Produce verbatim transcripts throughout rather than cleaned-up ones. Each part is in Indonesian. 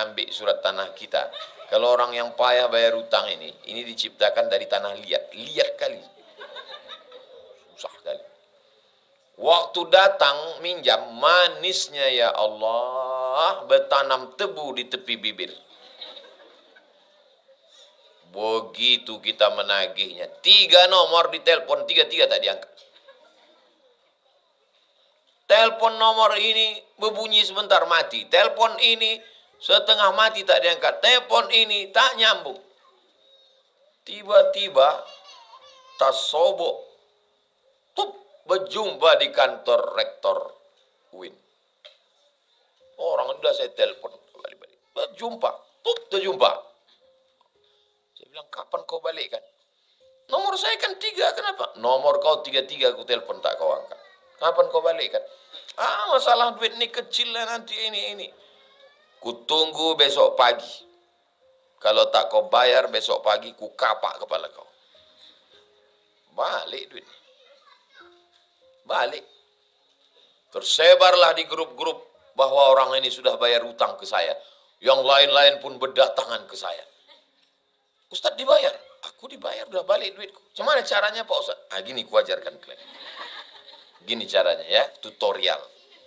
mengambil surat tanah kita. Kalau orang yang payah bayar hutang ini, ini diciptakan dari tanah liat. Liat kali. Susah kali. Waktu datang minjam, manisnya ya Allah, bertanam tebu di tepi bibir. Begitu kita menagihnya. Tiga nomor di telepon, tiga-tiga tak diangkat. Telepon nomor ini berbunyi sebentar mati. Telepon ini setengah mati tak diangkat. Telepon ini tak nyambung. Tiba-tiba tasobok. Tup, berjumpa di kantor rektor U I N. Orang udah saya telepon. Balik-balik. Berjumpa. Tup, terjumpa. Saya bilang, kapan kau balik kan? Nomor saya kan tiga, kenapa? Nomor kau tiga-tiga, aku telepon tak kau angkat. Kapan kau balik kan? Ah, masalah duit ini kecil lah nanti ini ini. Kutunggu besok pagi. Kalau tak kau bayar besok pagi, ku kapak kepala kau. Balik duit. Balik. Tersebarlah di grup-grup bahwa orang ini sudah bayar hutang ke saya. Yang lain-lain pun berdatangan ke saya. Ustadz dibayar. Aku dibayar, udah balik duitku. Gimana caranya Pak Ustadz? Ah, gini ku ajarkan kalian. Gini caranya ya, tutorial.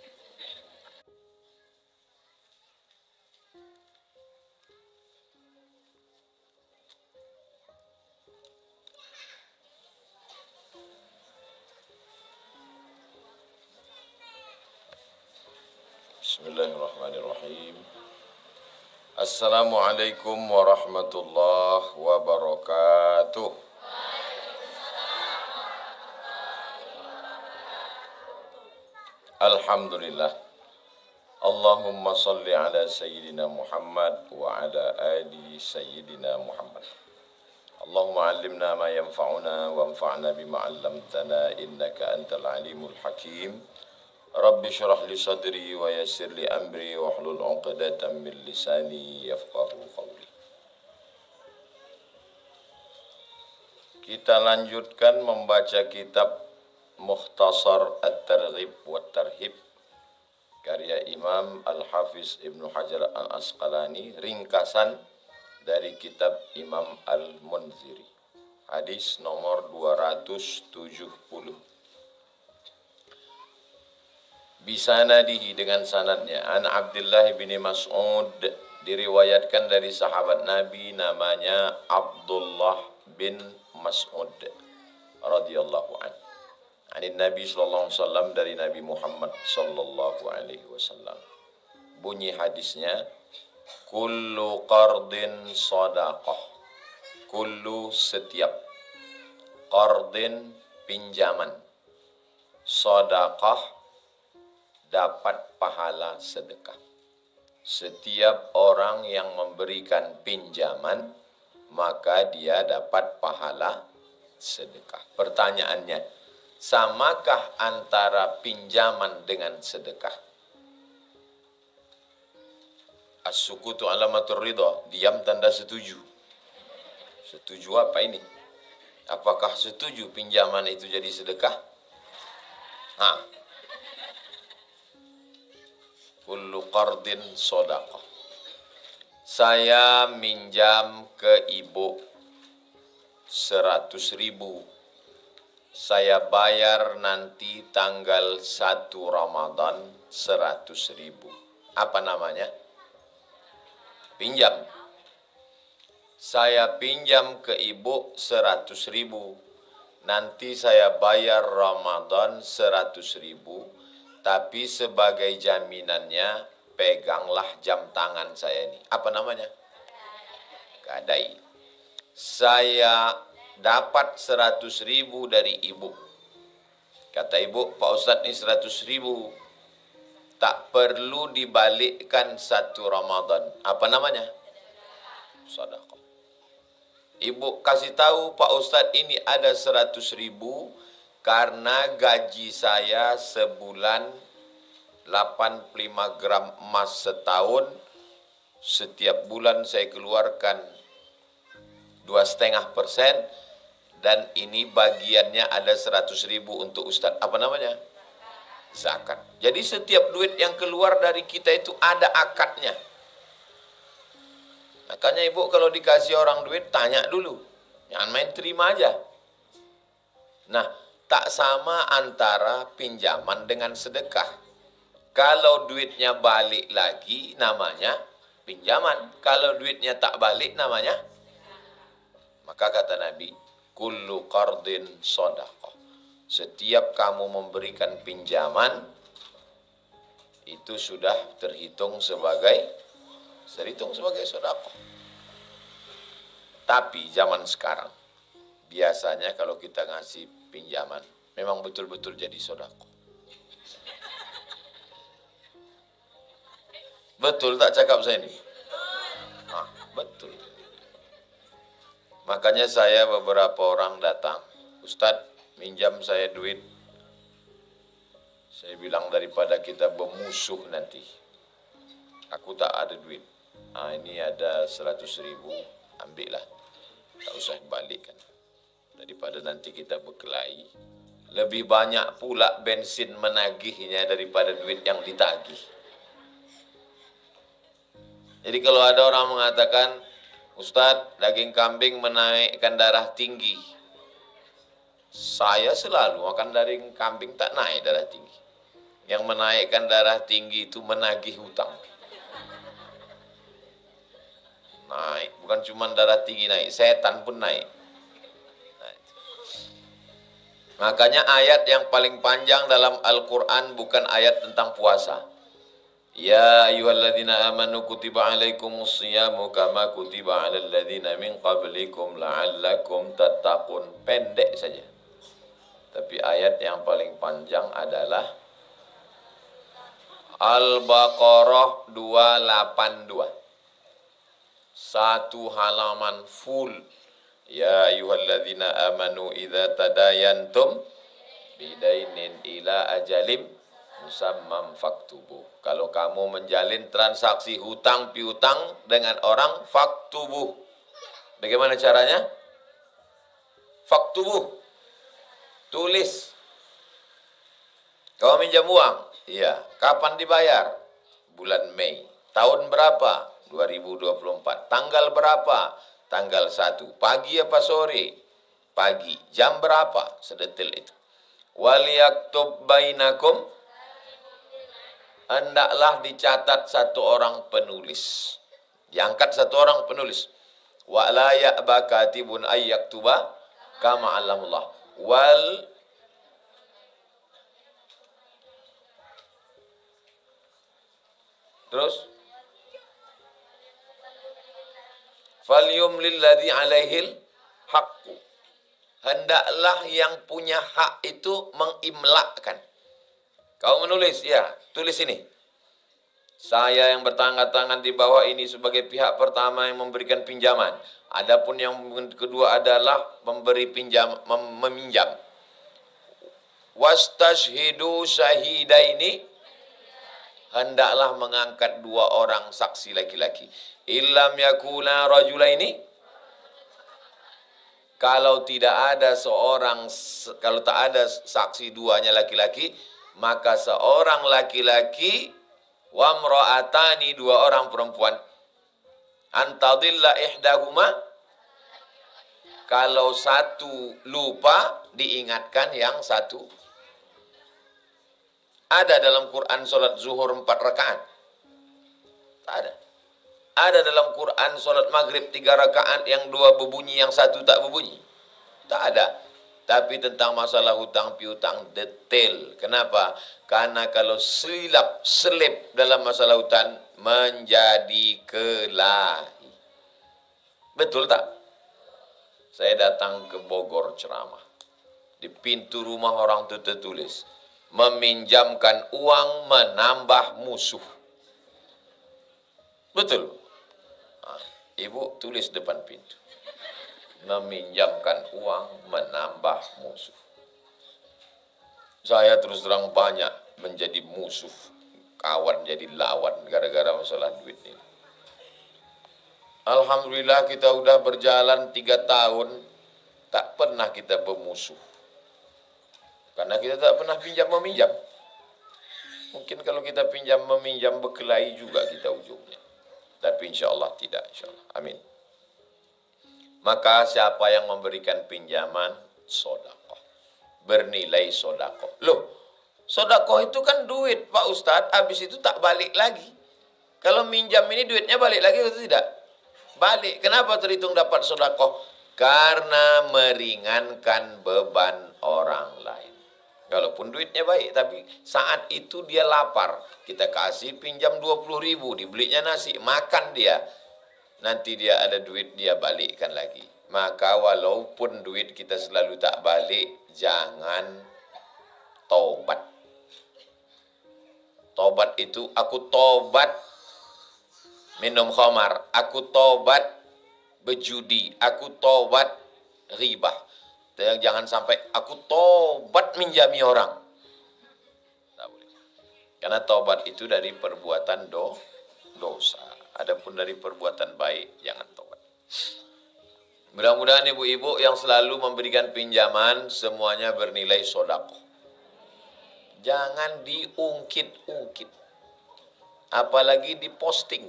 Bismillahirrahmanirrahim. Assalamualaikum warahmatullahi wabarakatuh. Alhamdulillah. Allahumma salli ala Sayyidina Muhammad wa ala ali Sayyidina Muhammad. Allahumma allimna ma yanfa'una wa anfa'na bima 'allamtana innaka antal alimul hakim. Rabbi syrah li sadri wa yassir li amri wa hlul 'uqdatam min lisani yafqahu qawli. Kita lanjutkan membaca kitab Mukhtasar At-Targhib wa Tarhib karya Imam Al-Hafiz Ibnu Hajar Al-Asqalani, ringkasan dari kitab Imam Al-Munziri. Hadis nomor dua ratus tujuh puluh. Bisanadihi, dengan sanadnya, an Abdullah bin Mas'ud, diriwayatkan dari sahabat Nabi namanya Abdullah bin Mas'ud radhiyallahu anhu. Ani Nabi sallallahu alaihi wasallam, dari Nabi Muhammad sallallahu alaihi wasallam. Bunyi hadisnya, kullu qardin sadaqah. Kullu, setiap, qardin, pinjaman, sadaqah, dapat pahala sedekah. Setiap orang yang memberikan pinjaman, maka dia dapat pahala sedekah. Pertanyaannya, samakah antara pinjaman dengan sedekah? As-sukutu alamatur ridha, diam tanda setuju. Setuju apa ini? Apakah setuju pinjaman itu jadi sedekah? Hah. Kullu qardin shadaqah. Saya minjam ke ibu seratus ribu. Saya bayar nanti tanggal satu Ramadan seratus ribu. Apa namanya? Pinjam. Saya pinjam ke ibu seratus ribu. Nanti saya bayar Ramadan seratus ribu. Tapi sebagai jaminannya, peganglah jam tangan saya ini. Apa namanya? Gadai. Saya dapat seratus ribu dari ibu. Kata ibu, Pak Ustadz ini seratus ribu. Tak perlu dibalikkan satu Ramadan. Apa namanya? Sedekah. Ibu kasih tahu, Pak Ustadz ini ada seratus ribu karena gaji saya sebulan delapan puluh lima gram emas setahun. Setiap bulan saya keluarkan dua koma lima persen. Dan ini bagiannya ada seratus ribu untuk Ustadz. Apa namanya? Zakat. Jadi setiap duit yang keluar dari kita itu ada akadnya. Makanya ibu kalau dikasih orang duit, tanya dulu. Jangan main terima aja. Nah, tak sama antara pinjaman dengan sedekah. Kalau duitnya balik lagi, namanya pinjaman. Kalau duitnya tak balik, namanya. Maka kata Nabi, kullu qardin shadaqah. Setiap kamu memberikan pinjaman, itu sudah terhitung sebagai terhitung sebagai sedekah. Tapi zaman sekarang, biasanya kalau kita ngasih pinjaman, memang betul-betul jadi sedekah. Betul tak cakap saya ini? Ah, betul. Makanya saya beberapa orang datang, Ustadz, minjam saya duit. Saya bilang daripada kita bermusuh nanti. Aku tak ada duit. Ah, ini ada seratus ribu, ambillah. Tak usah balikkan. Daripada nanti kita berkelahi. Lebih banyak pula bensin menagihnya daripada duit yang ditagih. Jadi kalau ada orang mengatakan, Ustadz, daging kambing menaikkan darah tinggi. Saya selalu makan daging kambing tak naik darah tinggi. Yang menaikkan darah tinggi itu menagih hutang. Naik, bukan cuma darah tinggi naik, setan pun naik. Naik. Makanya ayat yang paling panjang dalam Al-Quran bukan ayat tentang puasa. Ya ayyuhalladzina amanu kutiba alaikumus siyamu kama kutiba alal ladzina min qablikum la'allakum tattaqun. Pendek saja. Tapi ayat yang paling panjang adalah Al-Baqarah dua lapan dua. Satu halaman full. Ya ayyuhalladzina amanu idza tadayantum bidainin ila ajalim musammam faktubuh. Kalau kamu menjalin transaksi hutang piutang dengan orang, faktubuh. Bagaimana caranya? Faktubuh. Tulis. Kau minjam uang? Iya. Kapan dibayar? Bulan Mei. Tahun berapa? dua ribu dua puluh empat. Tanggal berapa? Tanggal satu. Pagi apa sore? Pagi. Jam berapa? Sedetil itu. Waliyaktub bainakum. Hendaklah dicatat satu orang penulis. Diangkat satu orang penulis. Wa la ya'ba katibun ayyaktuba kama 'allamullah. Wal Terus falyum lilladzi alaihil haqqu. Hendaklah yang punya hak itu mengimlakkan. Kau menulis, ya, tulis ini. Saya yang bertangga tangan di bawah ini sebagai pihak pertama yang memberikan pinjaman. Adapun yang kedua adalah memberi pinjam, mem meminjam. Wastashhidu syahidaini. Hendaklah mengangkat dua orang saksi laki-laki. Illam yakuna rajulaini. Kalau tidak ada seorang, kalau tak ada saksi duanya laki-laki, maka seorang laki-laki wa mra'atani, dua orang perempuan. Antadilla ihdahuma, kalau satu lupa diingatkan yang satu. Ada dalam Quran solat zuhur empat rakaat? Tak ada. Ada dalam Quran solat maghrib tiga rakaat yang dua berbunyi, yang satu tak berbunyi? Tak ada. Tapi tentang masalah hutang piutang detail. Kenapa? Karena kalau silap, selip dalam masalah hutang menjadi kelahi. Betul tak? Saya datang ke Bogor ceramah. Di pintu rumah orang itu tertulis, meminjamkan uang menambah musuh. Betul? Nah, ibu tulis depan pintu. Meminjamkan uang menambah musuh. Saya terus terang banyak menjadi musuh, kawan jadi lawan gara-gara masalah duit ini. Alhamdulillah kita udah berjalan tiga tahun, tak pernah kita bermusuh. Karena kita tak pernah pinjam meminjam. Mungkin kalau kita pinjam meminjam berkelahi juga kita ujungnya. Tapi insya Allah tidak, insya Allah. Amin. Maka siapa yang memberikan pinjaman, sodakoh. Bernilai sodakoh. Loh, sodakoh itu kan duit, Pak Ustadz. Habis itu tak balik lagi. Kalau minjam ini duitnya balik lagi atau tidak? Balik. Kenapa terhitung dapat sodakoh? Karena meringankan beban orang lain. Walaupun duitnya baik, tapi saat itu dia lapar. Kita kasih pinjam dua puluh ribu, dibelinya nasi, makan dia. Nanti dia ada duit, dia balikkan lagi. Maka walaupun duit kita selalu tak balik, jangan tobat. Tobat itu, aku tobat minum khamar, aku tobat berjudi, aku tobat ribah. Jangan sampai aku tobat minjami orang. Tak boleh. Karena tobat itu dari perbuatan do, dosa. Adapun dari perbuatan baik, jangan tobat. Mudah-mudahan ibu-ibu yang selalu memberikan pinjaman, semuanya bernilai sodakoh. Jangan diungkit-ungkit. Apalagi diposting.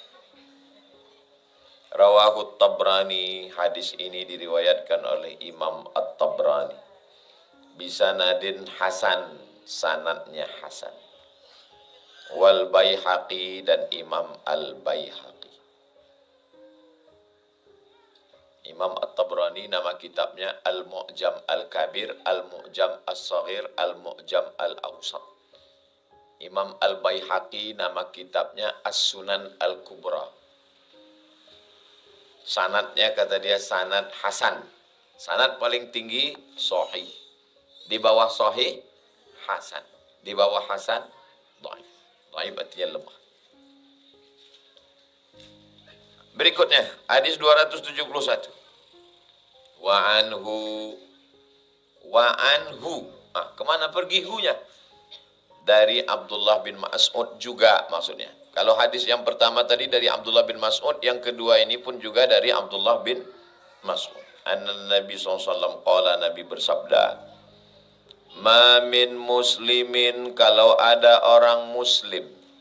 Rawahu Tabrani, hadis ini diriwayatkan oleh Imam At-Tabrani. Bisanadin Hasan, sanadnya Hasan. Wal Baihaqi, dan Imam Al-Baihaqi. Imam At-Tabrani nama kitabnya Al-Mu'jam Al-Kabir, Al-Mu'jam As-Saghir, Al-Mu'jam Al-Awsat. Imam Al-Baihaqi nama kitabnya As-Sunan Al-Kubra. Sanadnya kata dia sanad hasan. Sanad paling tinggi sahih. Di bawah sahih hasan. Di bawah hasan dhaif. Dhaif artinya lemah. Berikutnya hadis dua ratus tujuh puluh satu. Wa anhu wa anhu. Ah, kemana pergi hu-nya? Dari Abdullah bin Mas'ud juga maksudnya. Kalau hadis yang pertama tadi dari Abdullah bin Mas'ud, yang kedua ini pun juga dari Abdullah bin Mas'ud. Anna Nabi shallallahu alaihi wasallam qala, Nabi bersabda, ma min muslimin, kalau ada orang muslim,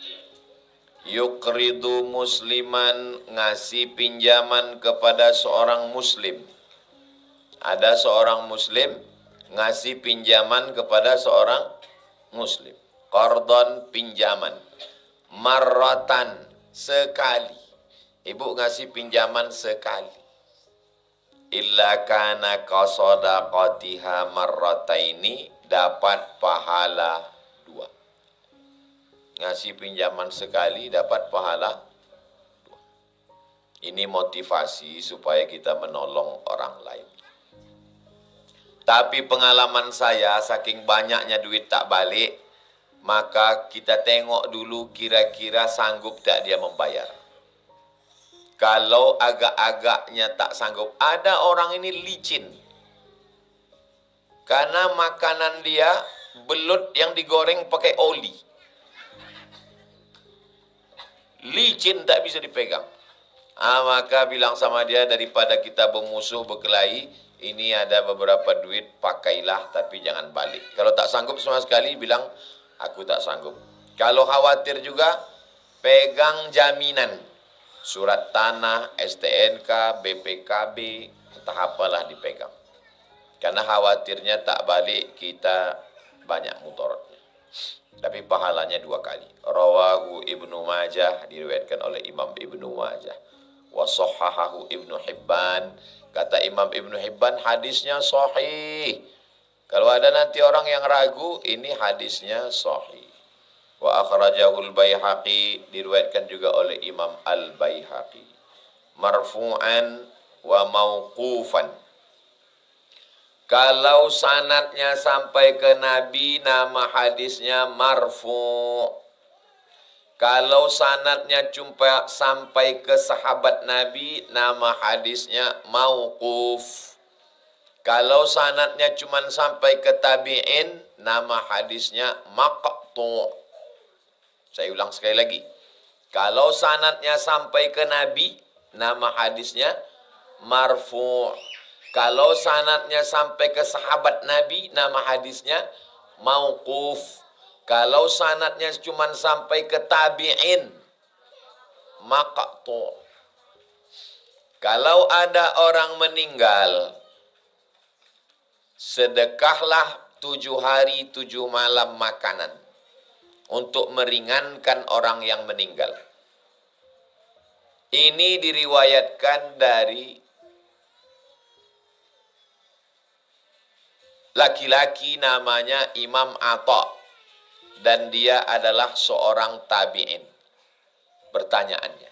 yukridu musliman, ngasih pinjaman kepada seorang muslim. Ada seorang muslim ngasih pinjaman kepada seorang muslim. Qardon, pinjaman. Marratan, sekali. Ibu ngasih pinjaman sekali. Illa kana qasadaqatiha marrataini, dapat pahala dua. Ngasih pinjaman sekali dapat pahala dua. Ini motivasi supaya kita menolong orang lain. Tapi pengalaman saya, saking banyaknya duit tak balik, maka kita tengok dulu kira-kira sanggup tak dia membayar. Kalau agak-agaknya tak sanggup, ada orang ini licin. Karena makanan dia belut yang digoreng pakai oli. Licin, tak bisa dipegang. Ah, maka bilang sama dia, daripada kita bermusuh berkelahi, ini ada beberapa duit, pakailah tapi jangan balik. Kalau tak sanggup sama sekali, bilang aku tak sanggup. Kalau khawatir juga, pegang jaminan. Surat tanah, S T N K, B P K B, entah apalah dipegang. Karena khawatirnya tak balik, kita banyak mudaratnya. Tapi pahalanya dua kali. Rawahu Ibnu Majah, diriwayatkan oleh Imam Ibnu Majah. Wa sahhahahu Ibnu Hibban. Kata Imam Ibnu Hibban, hadisnya sahih. Kalau ada nanti orang yang ragu, ini hadisnya sahih. Wa akhrajahul Baihaqi, diriwayatkan juga oleh Imam Al-Baihaqi. Marfu'an wa mauqufan. Kalau sanadnya sampai ke Nabi, nama hadisnya marfu'. Kalau sanadnya cuma sampai ke sahabat Nabi, nama hadisnya mauquf. Kalau sanadnya cuma sampai ke tabi'in, nama hadisnya maqtu'. Saya ulang sekali lagi. Kalau sanadnya sampai ke Nabi, nama hadisnya marfu'. Kalau sanadnya sampai ke sahabat Nabi, nama hadisnya mauquf. Kalau sanadnya cuma sampai ke tabi'in, maqtu'. Kalau ada orang meninggal, sedekahlah tujuh hari tujuh malam makanan untuk meringankan orang yang meninggal. Ini diriwayatkan dari laki-laki namanya Imam Atha, dan dia adalah seorang tabi'in. Pertanyaannya,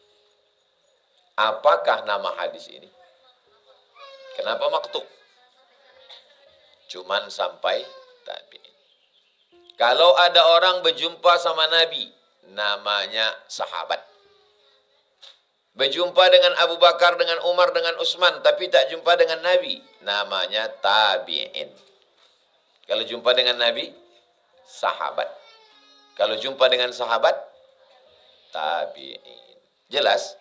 apakah nama hadis ini? Kenapa maktub? Cuman sampai tabi'in. Kalau ada orang berjumpa sama Nabi, namanya sahabat. Berjumpa dengan Abu Bakar, dengan Umar, dengan Utsman, tapi tak jumpa dengan Nabi, namanya tabi'in. Kalau jumpa dengan Nabi, sahabat. Kalau jumpa dengan sahabat, tabi'in. Jelas?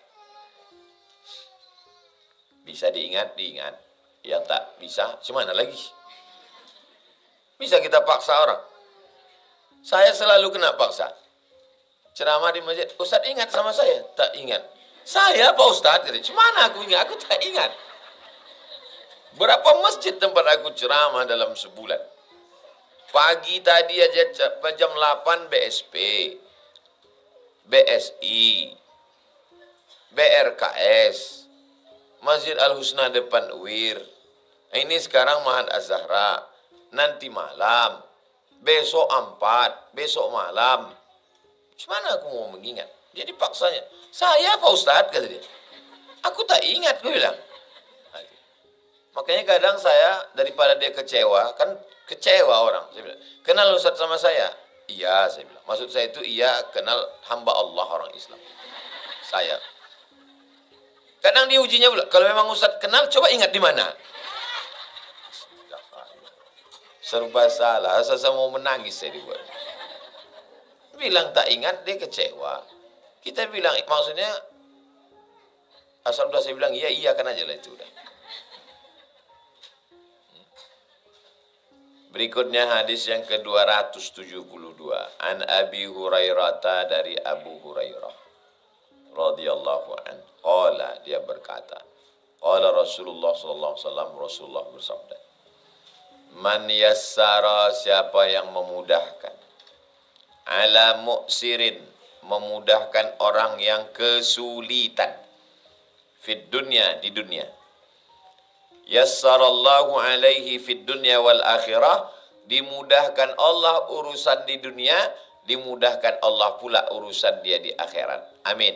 Bisa diingat, diingat. Yang tak bisa, gimana lagi? Bisa kita paksa orang. Saya selalu kena paksa. Ceramah di masjid, Ustaz ingat sama saya? Tak ingat. Saya Pak Ustaz, gimana aku ingat? Aku tak ingat. Berapa masjid tempat aku ceramah dalam sebulan? Pagi tadi aja jam delapan B S P, B S I, B R K S, Masjid Al-Husna depan U I R. Ini sekarang Mahat Az-Zahra. Nanti malam, besok empat, besok malam. Gimana aku mau mengingat? Jadi paksanya, saya Pak Ustadz, kata dia. Aku tak ingat, gue bilang. Makanya kadang saya, daripada dia kecewa, kan kecewa orang. Saya bilang, kenal Ustadz sama saya? Iya, saya bilang. Maksud saya itu, iya kenal hamba Allah orang Islam. Saya. Kadang diujinya pula, kalau memang Ustadz kenal, coba ingat di mana. Serba salah, saya mau menangis saya dibuat. Bilang tak ingat, dia kecewa. Kita bilang, maksudnya, asal udah saya bilang, iya, iya kan aja lah itu udah. Berikutnya hadis yang ke dua ratus tujuh puluh dua. An Abi Hurairah, dari Abu Hurairah radhiyallahu anhu. Qala, dia berkata, qala Rasulullah sallallahu alaihi wasallam, Rasulullah bersabda, man yassara, siapa yang memudahkan, ala mu'sirin, memudahkan orang yang kesulitan, fid dunya, di dunia, yassarallahu alaihi fid dunya wal akhirah, dimudahkan Allah urusan di dunia, dimudahkan Allah pula urusan dia di akhirat. Amin.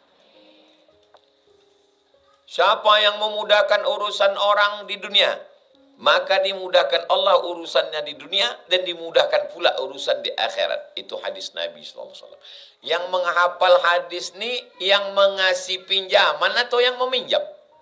Siapa yang memudahkan urusan orang di dunia, maka dimudahkan Allah urusannya di dunia, dan dimudahkan pula urusan di akhirat. Itu hadis Nabi shallallahu alaihi wasallam. Yang menghafal hadis ini, yang mengasih pinjaman atau yang meminjam?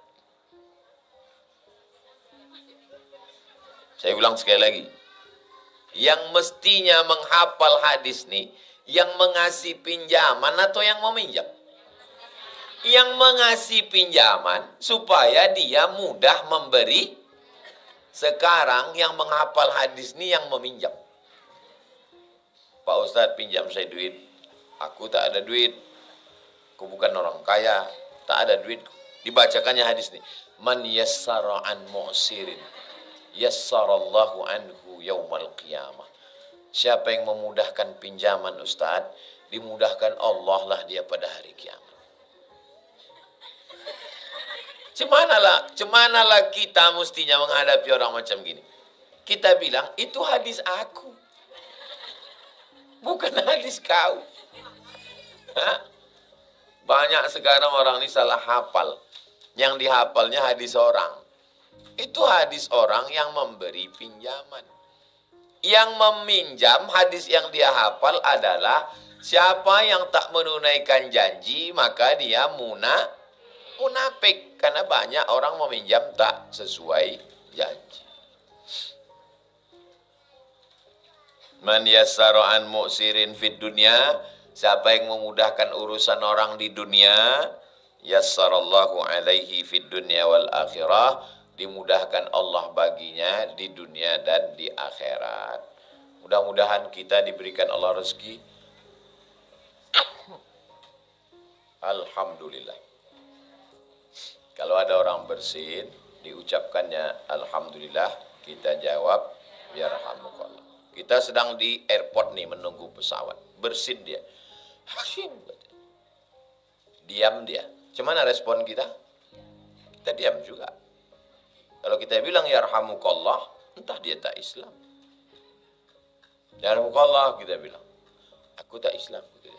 Saya ulang sekali lagi. Yang mestinya menghafal hadis ini, yang mengasih pinjaman atau yang meminjam? Yang mengasih pinjaman, supaya dia mudah memberi. Sekarang yang menghafal hadis ini yang meminjam. Pak Ustadz, pinjam saya duit. Aku tak ada duit. Aku bukan orang kaya. Tak ada duit. Dibacakannya hadis ini. Man yassara an mu'sirin, yassarallahu anhu yaumal qiyamah. Siapa yang memudahkan pinjaman Ustadz, dimudahkan Allah lah dia pada hari kiamat. Cemanalah, cemanalah kita mestinya menghadapi orang macam gini. Kita bilang, itu hadis aku. Bukan hadis kau. Hah? Banyak sekarang orang ini salah hafal. Yang dihafalnya hadis orang. Itu hadis orang yang memberi pinjaman. Yang meminjam, hadis yang dia hafal adalah, siapa yang tak menunaikan janji, maka dia munafik. Munafik, karena banyak orang meminjam tak sesuai janji. Man yassara an mu'sirin fid dunya, siapa yang memudahkan urusan orang di dunia, yassarallahu alaihi fid dunya wal akhirah, dimudahkan Allah baginya di dunia dan di akhirat. Mudah-mudahan kita diberikan Allah rezeki Alhamdulillah. Kalau ada orang bersin, diucapkannya Alhamdulillah, kita jawab yarhamukallah. Kita sedang di airport nih menunggu pesawat, bersin dia. Hasin. Diam dia. Cuman respon kita? Kita diam juga. Kalau kita bilang yarhamukallah, entah dia tak Islam. Yarhamukallah kita bilang. Aku tak Islam.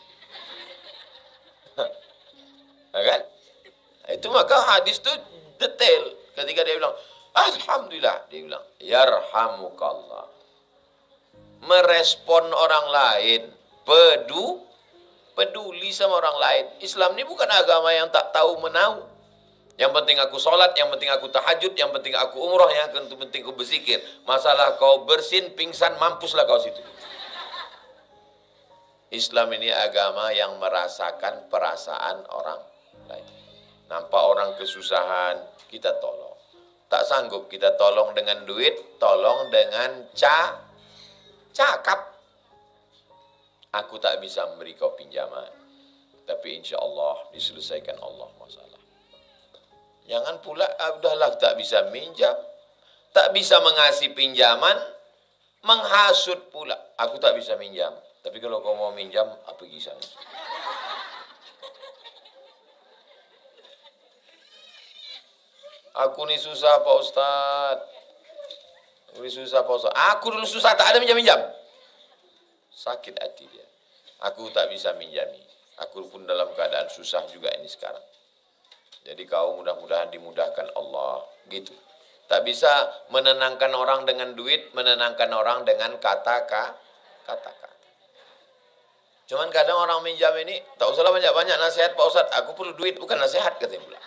Kan? Itu maka hadis itu detail. Ketika dia bilang, Alhamdulillah, dia bilang, yarhamukallah. Merespon orang lain, pedu, peduli sama orang lain. Islam ini bukan agama yang tak tahu menahu. Yang penting aku sholat, yang penting aku tahajud, yang penting aku umroh, yang penting aku berzikir. Masalah kau bersin, pingsan, mampuslah kau situ. Islam ini agama yang merasakan perasaan orang lain. Nampak orang kesusahan, kita tolong. Tak sanggup kita tolong dengan duit, tolong dengan ca, cakap. Aku tak bisa memberi kau pinjaman, tapi insya Allah diselesaikan Allah masalah. Jangan pula, ah, udahlah tak bisa minjam, tak bisa mengasih pinjaman, menghasut pula. Aku tak bisa minjam, tapi kalau kau mau minjam, apa pergi sana. Aku ni susah Pak Ustaz. Aku ni susah Pak Ustaz. Aku dulu susah, tak ada minjam-minjam. Sakit hati dia. Aku tak bisa minjami. Aku pun dalam keadaan susah juga ini sekarang. Jadi kau mudah-mudahan dimudahkan Allah. Gitu. Tak bisa menenangkan orang dengan duit, menenangkan orang dengan kata-kata. Kata-kata. Cuman kadang orang minjam ini, tak usahlah banyak-banyak nasihat Pak Ustaz. Aku perlu duit, bukan nasihat katanya pula.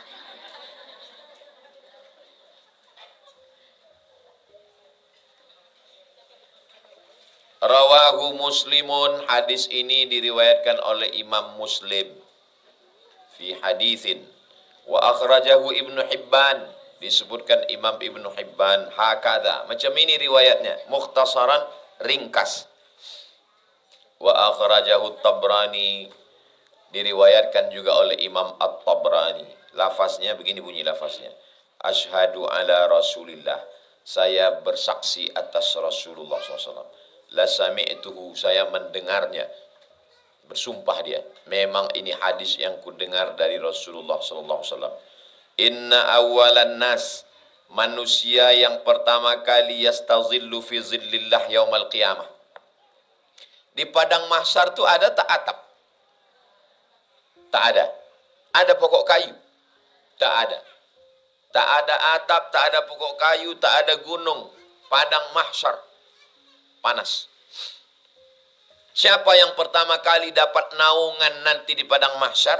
Rawahu Muslimun, hadis ini diriwayatkan oleh Imam Muslim fi hadithin wa akhrajahu Ibnu Hibban, disebutkan Imam Ibnu Hibban hakadha, macam ini riwayatnya, mukhtasaran, ringkas. Wa akhrajahu Tabrani, diriwayatkan juga oleh Imam At-Tabrani. Lafaznya begini bunyi lafaznya. Asyhadu ala Rasulillah, saya bersaksi atas Rasulullah shallallahu alaihi wasallam. La sami'tuhu, saya mendengarnya. Bersumpah dia, memang ini hadis yang kudengar dari Rasulullah sallallahu alaihi wasallam. Inna awalan nas, manusia yang pertama kali yastazillu fi zillillah yaumal qiyamah. Di padang mahsyar tu ada tak atap? Tak ada. Ada pokok kayu? Tak ada. Tak ada atap, tak ada pokok kayu, tak ada gunung. Padang mahsyar. Panas. Siapa yang pertama kali dapat naungan nanti di padang mahsyar?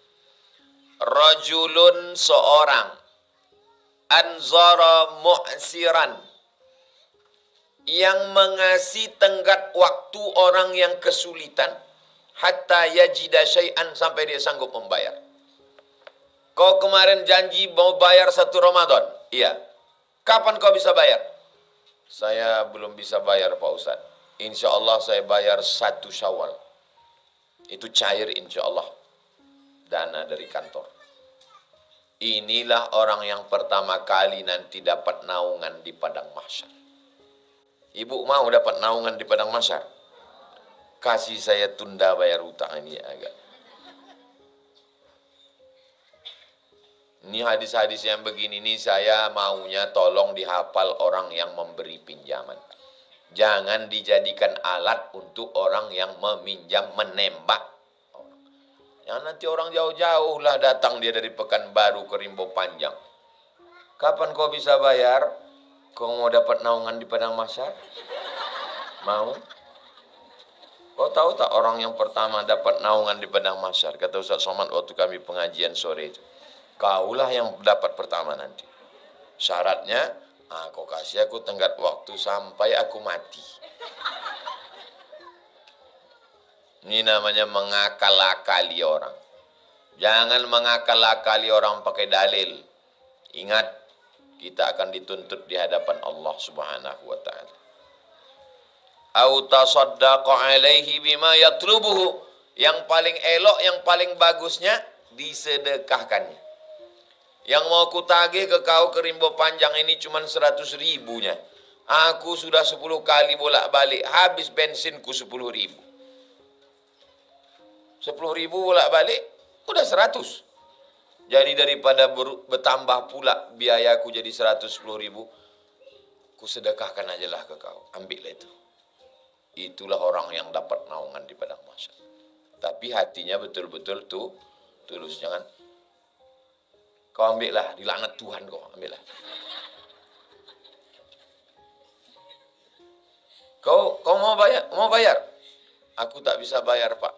Rajulun, seorang, anzara mu'siran, yang mengasih tenggat waktu orang yang kesulitan, hatta yajida syai'an, sampai dia sanggup membayar. Kau kemarin janji mau bayar satu Ramadan. Iya. Kapan kau bisa bayar? Saya belum bisa bayar Pak Ustaz. Insya Allah saya bayar satu Syawal. Itu cair insya Allah. Dana dari kantor. Inilah orang yang pertama kali nanti dapat naungan di padang mahsyar. Ibu mau dapat naungan di padang mahsyar? Kasih saya tunda bayar hutang ini agak. Ini hadis-hadis yang begini ini saya maunya tolong dihafal orang yang memberi pinjaman. Jangan dijadikan alat untuk orang yang meminjam, menembak orang. Yang nanti orang jauh-jauh lah datang dia dari Pekanbaru ke Rimbo Panjang. Kapan kau bisa bayar? Kau mau dapat naungan di padang mahsyar? Mau? Kau tahu tak orang yang pertama dapat naungan di padang mahsyar? Kata Ustaz Somad waktu kami pengajian sore itu. Kaulah yang dapat pertama nanti. Syaratnya, ah, kau kasih aku tenggat waktu sampai aku mati. Ini namanya mengakal-akali orang. Jangan mengakal-akali orang pakai dalil. Ingat, kita akan dituntut di hadapan Allah Subhanahu wa taala. Au tasaddaqa alaihi bima yatlubuhu. Yang paling elok, yang paling bagusnya, disedekahkannya. Yang mau ku tagih ke kau ke Rimbo Panjang ini cuma seratus ribunya. Aku sudah sepuluh kali bolak-balik, habis bensinku sepuluh ribu. Sepuluh ribu bolak-balik, udah seratus. Jadi daripada bertambah pula biayaku jadi seratus sepuluh ribu, ku sedekahkan aja lah ke kau, ambillah itu. Itulah orang yang dapat naungan di padang mahsyar. Tapi hatinya betul-betul tuh tulus, jangan kau ambillah, dilaknat Tuhan kau, ambillah. Kau kau mau bayar? Mau bayar? Aku tak bisa bayar, Pak.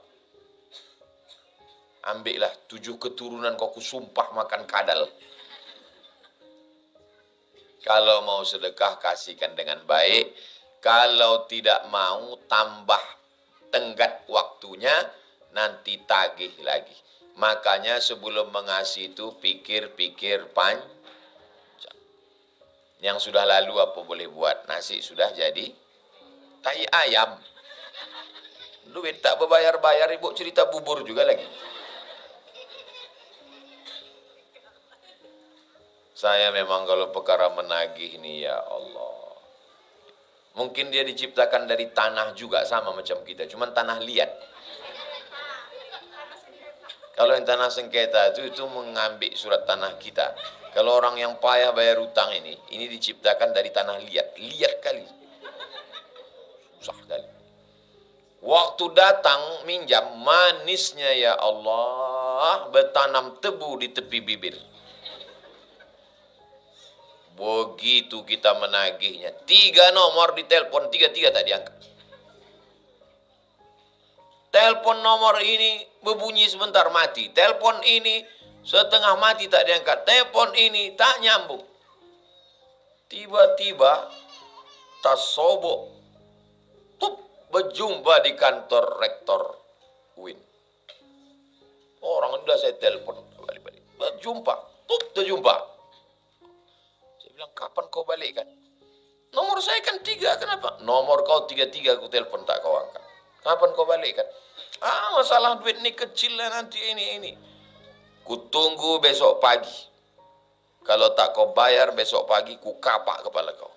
Ambillah tujuh keturunan kau kusumpah makan kadal. Kalau mau sedekah kasihkan dengan baik. Kalau tidak mau tambah tenggat waktunya, nanti tagih lagi. Makanya sebelum mengasih itu pikir-pikir panjang. Yang sudah lalu apa boleh buat? Nasi sudah jadi tai ayam. Duit tak berbayar-bayar, ibu cerita bubur juga lagi. Saya memang kalau perkara menagih ini, ya Allah. Mungkin dia diciptakan dari tanah juga sama macam kita, cuman tanah liat. Kalau yang tanah sengketa itu, itu mengambil surat tanah kita. Kalau orang yang payah bayar utang ini, ini diciptakan dari tanah liat. Liat kali. Susah kali. Waktu datang minjam, manisnya ya Allah, bertanam tebu di tepi bibir. Begitu kita menagihnya, tiga nomor di telepon, tiga-tiga tak diangkat. Telepon nomor ini berbunyi sebentar mati, telepon ini setengah mati tak diangkat, telepon ini tak nyambung. Tiba-tiba tasobok, tup, berjumpa di kantor rektor U I N. Orang udah saya telepon balik-balik, berjumpa, tup, terjumpa. Bilang, kapan kau balik kan? Nomor saya kan tiga, kenapa? Nomor kau tiga-tiga, aku telepon tak kau angkat. Kapan kau balik kan? Ah, masalah duit ini kecil lah nanti ini, ini. Ku tunggu besok pagi. Kalau tak kau bayar besok pagi, ku kapak kepala kau.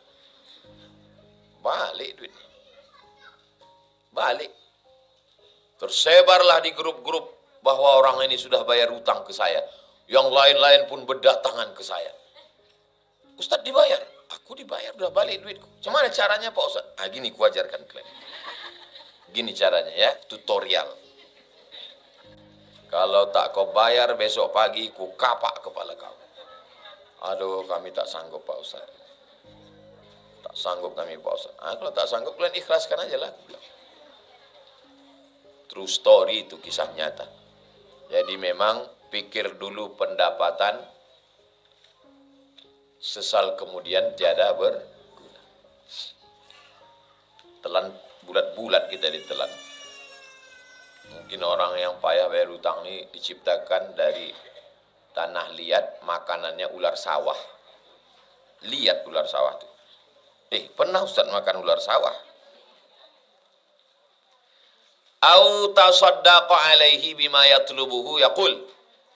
Balik duit. Balik. Tersebarlah di grup-grup bahwa orang ini sudah bayar utang ke saya. Yang lain-lain pun berdatangan ke saya. Ustaz dibayar, aku dibayar, udah balik duitku. Gimana caranya Pak Ustaz? Ah, gini ku ajarkan kalian. Gini caranya ya, tutorial. Kalau tak kau bayar besok pagi, ku kapak kepala kau. Aduh, kami tak sanggup Pak Ustaz. Tak sanggup kami Pak Ustaz. Ah, kalau tak sanggup kalian ikhlaskan aja lah. True story itu, kisah nyata. Jadi memang pikir dulu pendapatan, sesal kemudian tiada berguna. Telan bulat-bulat kita ditelan. Mungkin orang yang payah bayar utang ini diciptakan dari tanah liat, makanannya ular sawah. Liat ular sawah itu. Eh, pernah Ustaz makan ular sawah? Au tasaddaqa alaihi bima yatlubuhu yaqul.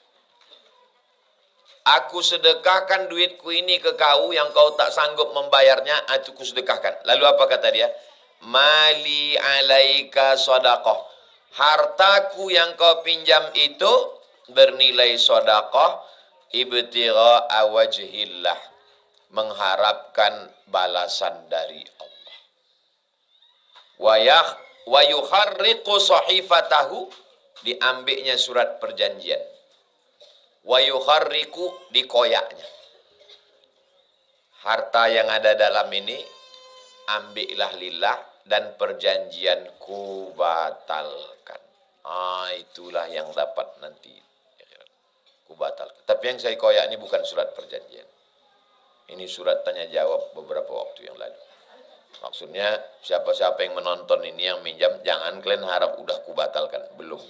Aku sedekahkan duitku ini ke kau yang kau tak sanggup membayarnya, aku sedekahkan. Lalu apa kata dia? Mali alaika sadaqah. Hartaku yang kau pinjam itu bernilai sadaqah ibtigha wajhillah, mengharapkan balasan dari Allah. Wa yah wa yuharriqu sahifatahu, diambilnya surat perjanjian. Wa yukharriku, dikoyaknya. Harta yang ada dalam ini ambillah lillah dan perjanjianku batalkan. Ah, itulah yang dapat nanti ku batalkan. Tapi yang saya koyak ini bukan surat perjanjian. Ini surat tanya jawab beberapa waktu yang lalu. Maksudnya siapa-siapa yang menonton ini yang minjam, jangan kalian harap udah ku batalkan, belum.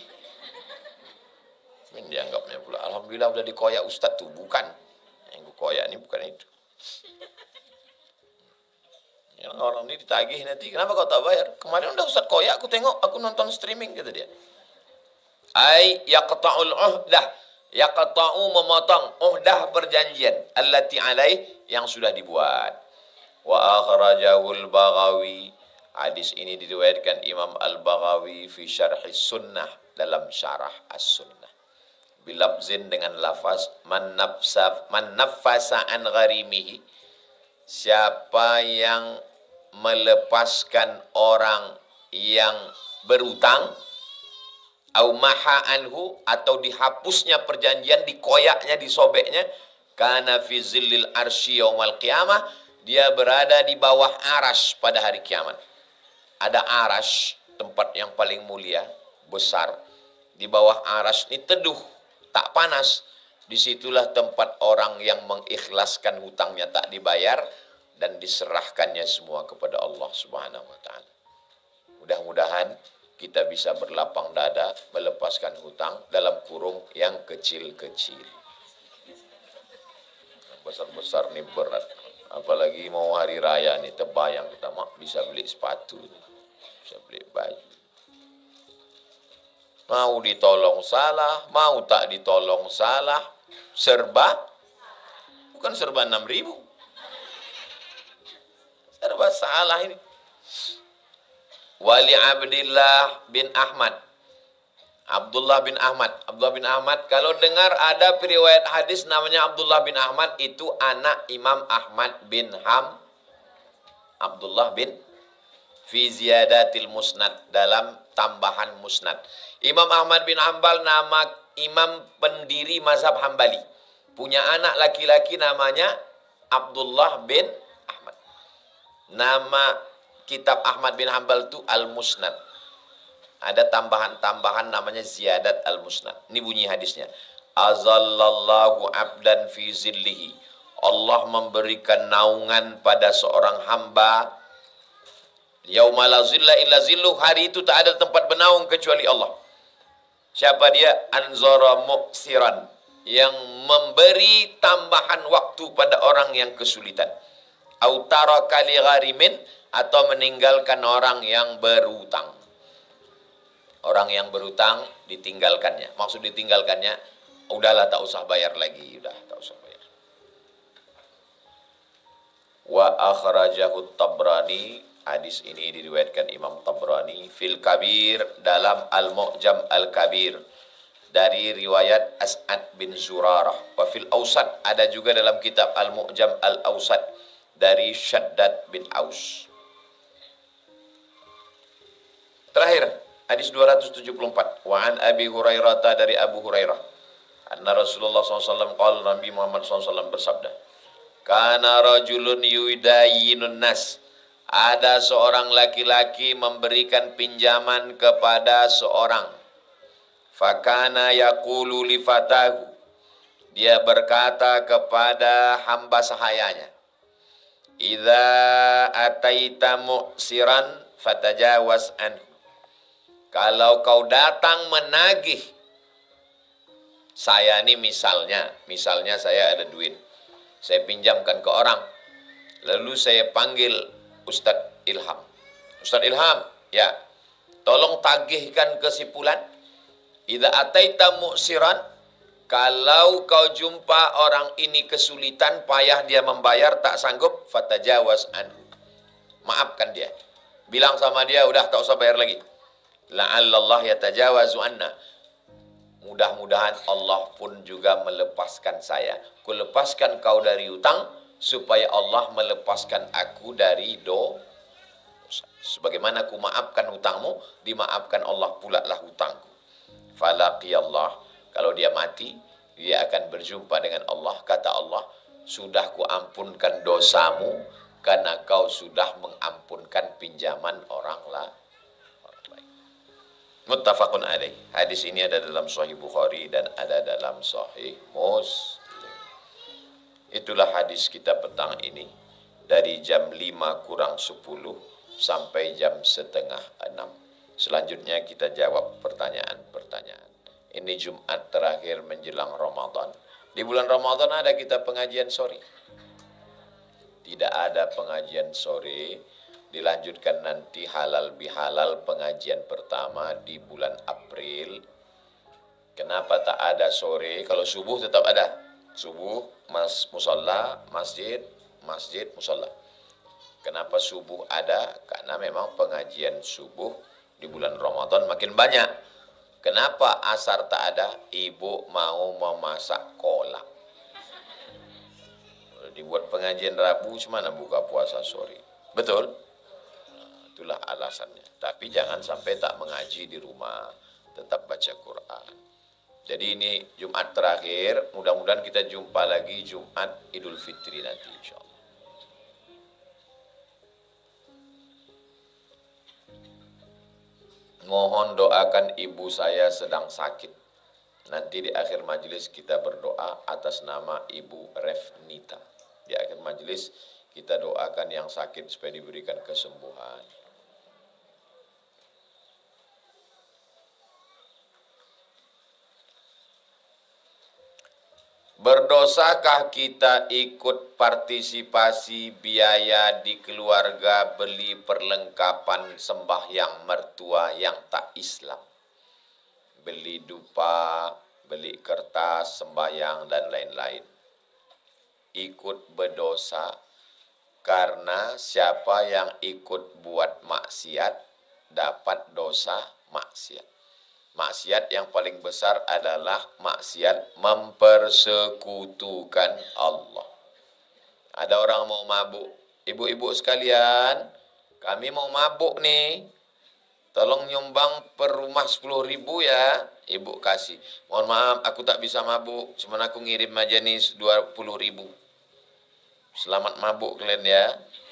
Ini dianggapnya pula, alhamdulillah udah dikoyak Ustadz tuh, bukan. Yang gue koyak ini bukan itu. Yang orang ini ditagih nanti, kenapa kau tak bayar? Kemarin udah Ustadz koyak, aku tengok, aku nonton streaming, kata dia. Ay yaqta'ul uhdah, Yaqta'u memotong uhdah perjanjian allati alaih yang sudah dibuat. Wa akhrajahul Baghawi. Hadis ini diriwayatkan Imam Al-Baghawi fi Syarhis Sunnah, dalam syarah As-Sunnah. Bilafzin dengan lafaz man nafsa man nafasa an gharimihi. Siapa yang melepaskan orang yang berutang, au maha anhu, atau dihapusnya perjanjian, dikoyaknya, disobeknya, kana fi zillil arsy yaumal qiyamah, dia berada di bawah aras pada hari kiamat. Ada aras, tempat yang paling mulia, besar. Di bawah aras ini teduh, tak panas. Disitulah tempat orang yang mengikhlaskan hutangnya tak dibayar dan diserahkannya semua kepada Allah Subhanahu wa taala. Mudah-mudahan kita bisa berlapang dada melepaskan hutang dalam kurung yang kecil-kecil. Besar-besar nih berat. Apalagi mau hari raya nih, terbayang kita mak bisa beli sepatu, bisa beli baju. Mau ditolong salah, mau tak ditolong salah, serba, bukan serba enam ribu. Serba salah ini. Wali Abdillah bin Ahmad. Abdullah bin Ahmad. Abdullah bin Ahmad, kalau dengar ada periwayat hadis namanya Abdullah bin Ahmad, itu anak Imam Ahmad bin Ham. Abdullah bin fi ziyadatil musnad, dalam tambahan musnad. Imam Ahmad bin Hanbal nama imam pendiri mazhab Hambali. Punya anak laki-laki namanya Abdullah bin Ahmad. Nama kitab Ahmad bin Hanbal itu Al-Musnad. Ada tambahan-tambahan namanya Ziyadat Al-Musnad. Ini bunyi hadisnya. Azallallahu abdan fi zillihi. Allah memberikan naungan pada seorang hamba. Yauma la zilla illa zilluh. Hari itu tak ada tempat bernaung kecuali Allah. Siapa dia? Anzara muksiran. Yang memberi tambahan waktu pada orang yang kesulitan. Autara kali gharimin, atau meninggalkan orang yang berutang. Orang yang berutang ditinggalkannya. Maksud ditinggalkannya, udahlah tak usah bayar lagi, udah tak usah bayar. Wa akhrajahu Tabrani, hadis ini diriwayatkan Imam Tabrani fil Kabir, dalam Al-Mu'jam Al-Kabir, dari riwayat As'ad bin Zurarah. Wa fil Awsat, ada juga dalam kitab Al-Mu'jam Al-Awsat dari Syaddad bin Aus. Terakhir, hadis dua ratus tujuh puluh empat. Wa an Abi Hurairah, dari Abu Hurairah. Anna Rasulullah shallallahu alaihi wasallam qala, Nabi Muhammad shallallahu alaihi wasallam bersabda, kana rajulun yudayyinun nas. Ada seorang laki-laki memberikan pinjaman kepada seorang. Fakana yaqulu li fatahu. Dia berkata kepada hamba sahayanya, idza ataita mu'siran fatajawaz anhu. Kalau kau datang menagih, saya ini misalnya, misalnya saya ada duit, saya pinjamkan ke orang, lalu saya panggil Ustadz Ilham. Ustadz Ilham, ya, tolong tagihkan kesimpulan. Idza ataita mu'siran, kalau kau jumpa orang ini kesulitan, payah dia membayar, tak sanggup, fatajawaz anhu. Maafkan dia. Bilang sama dia, udah tak usah bayar lagi. La'allallah yatajawazu anna. Mudah-mudahan Allah pun juga melepaskan saya. Ku lepaskan kau dari hutang, supaya Allah melepaskan aku dari dosa. Sebagaimana ku maafkan hutangmu, dimaafkan Allah pula lah hutangku. Falaqiyallah. Kalau dia mati, dia akan berjumpa dengan Allah. Kata Allah, sudah ku ampunkan dosamu, karena kau sudah mengampunkan pinjaman orang lain. Muttafaqun alaih. Hadis ini ada dalam Sahih Bukhari dan ada dalam Sahih Muslim. Itulah hadis kita petang ini, dari jam lima kurang sepuluh sampai jam setengah enam. Selanjutnya kita jawab pertanyaan-pertanyaan. Ini Jumat terakhir menjelang Ramadan. Di bulan Ramadan ada kita pengajian sore. Tidak ada pengajian sore. Dilanjutkan nanti halal bihalal pengajian pertama di bulan April. Kenapa? Kenapa tak ada sore? Kalau subuh tetap ada. Subuh, mas musalla, masjid, masjid, musalla. Kenapa subuh ada? Karena memang pengajian subuh di bulan Ramadan makin banyak. Kenapa asar tak ada? Ibu mau memasak kolak. Dibuat pengajian Rabu, mana buka puasa sore? Betul? Nah, itulah alasannya. Tapi jangan sampai tak mengaji di rumah, tetap baca Quran. Jadi ini Jumat terakhir, mudah-mudahan kita jumpa lagi Jumat Idul Fitri nanti insyaallah. Mohon doakan ibu saya sedang sakit. Nanti di akhir majelis kita berdoa atas nama Ibu Refnita. Di akhir majelis kita doakan yang sakit supaya diberikan kesembuhan. Berdosakah kita ikut partisipasi biaya di keluarga beli perlengkapan sembahyang mertua yang tak Islam? Beli dupa, beli kertas sembahyang dan lain-lain. Ikut berdosa karena siapa yang ikut buat maksiat dapat dosa maksiat. Maksiat yang paling besar adalah maksiat mempersekutukan Allah. Ada orang mau mabuk. Ibu-ibu sekalian, kami mau mabuk nih. Tolong nyumbang per rumah sepuluh ribu ya. Ibu kasih. Mohon maaf, aku tak bisa mabuk. Cuman aku ngirim aja nih dua puluh ribu. Selamat mabuk kalian ya.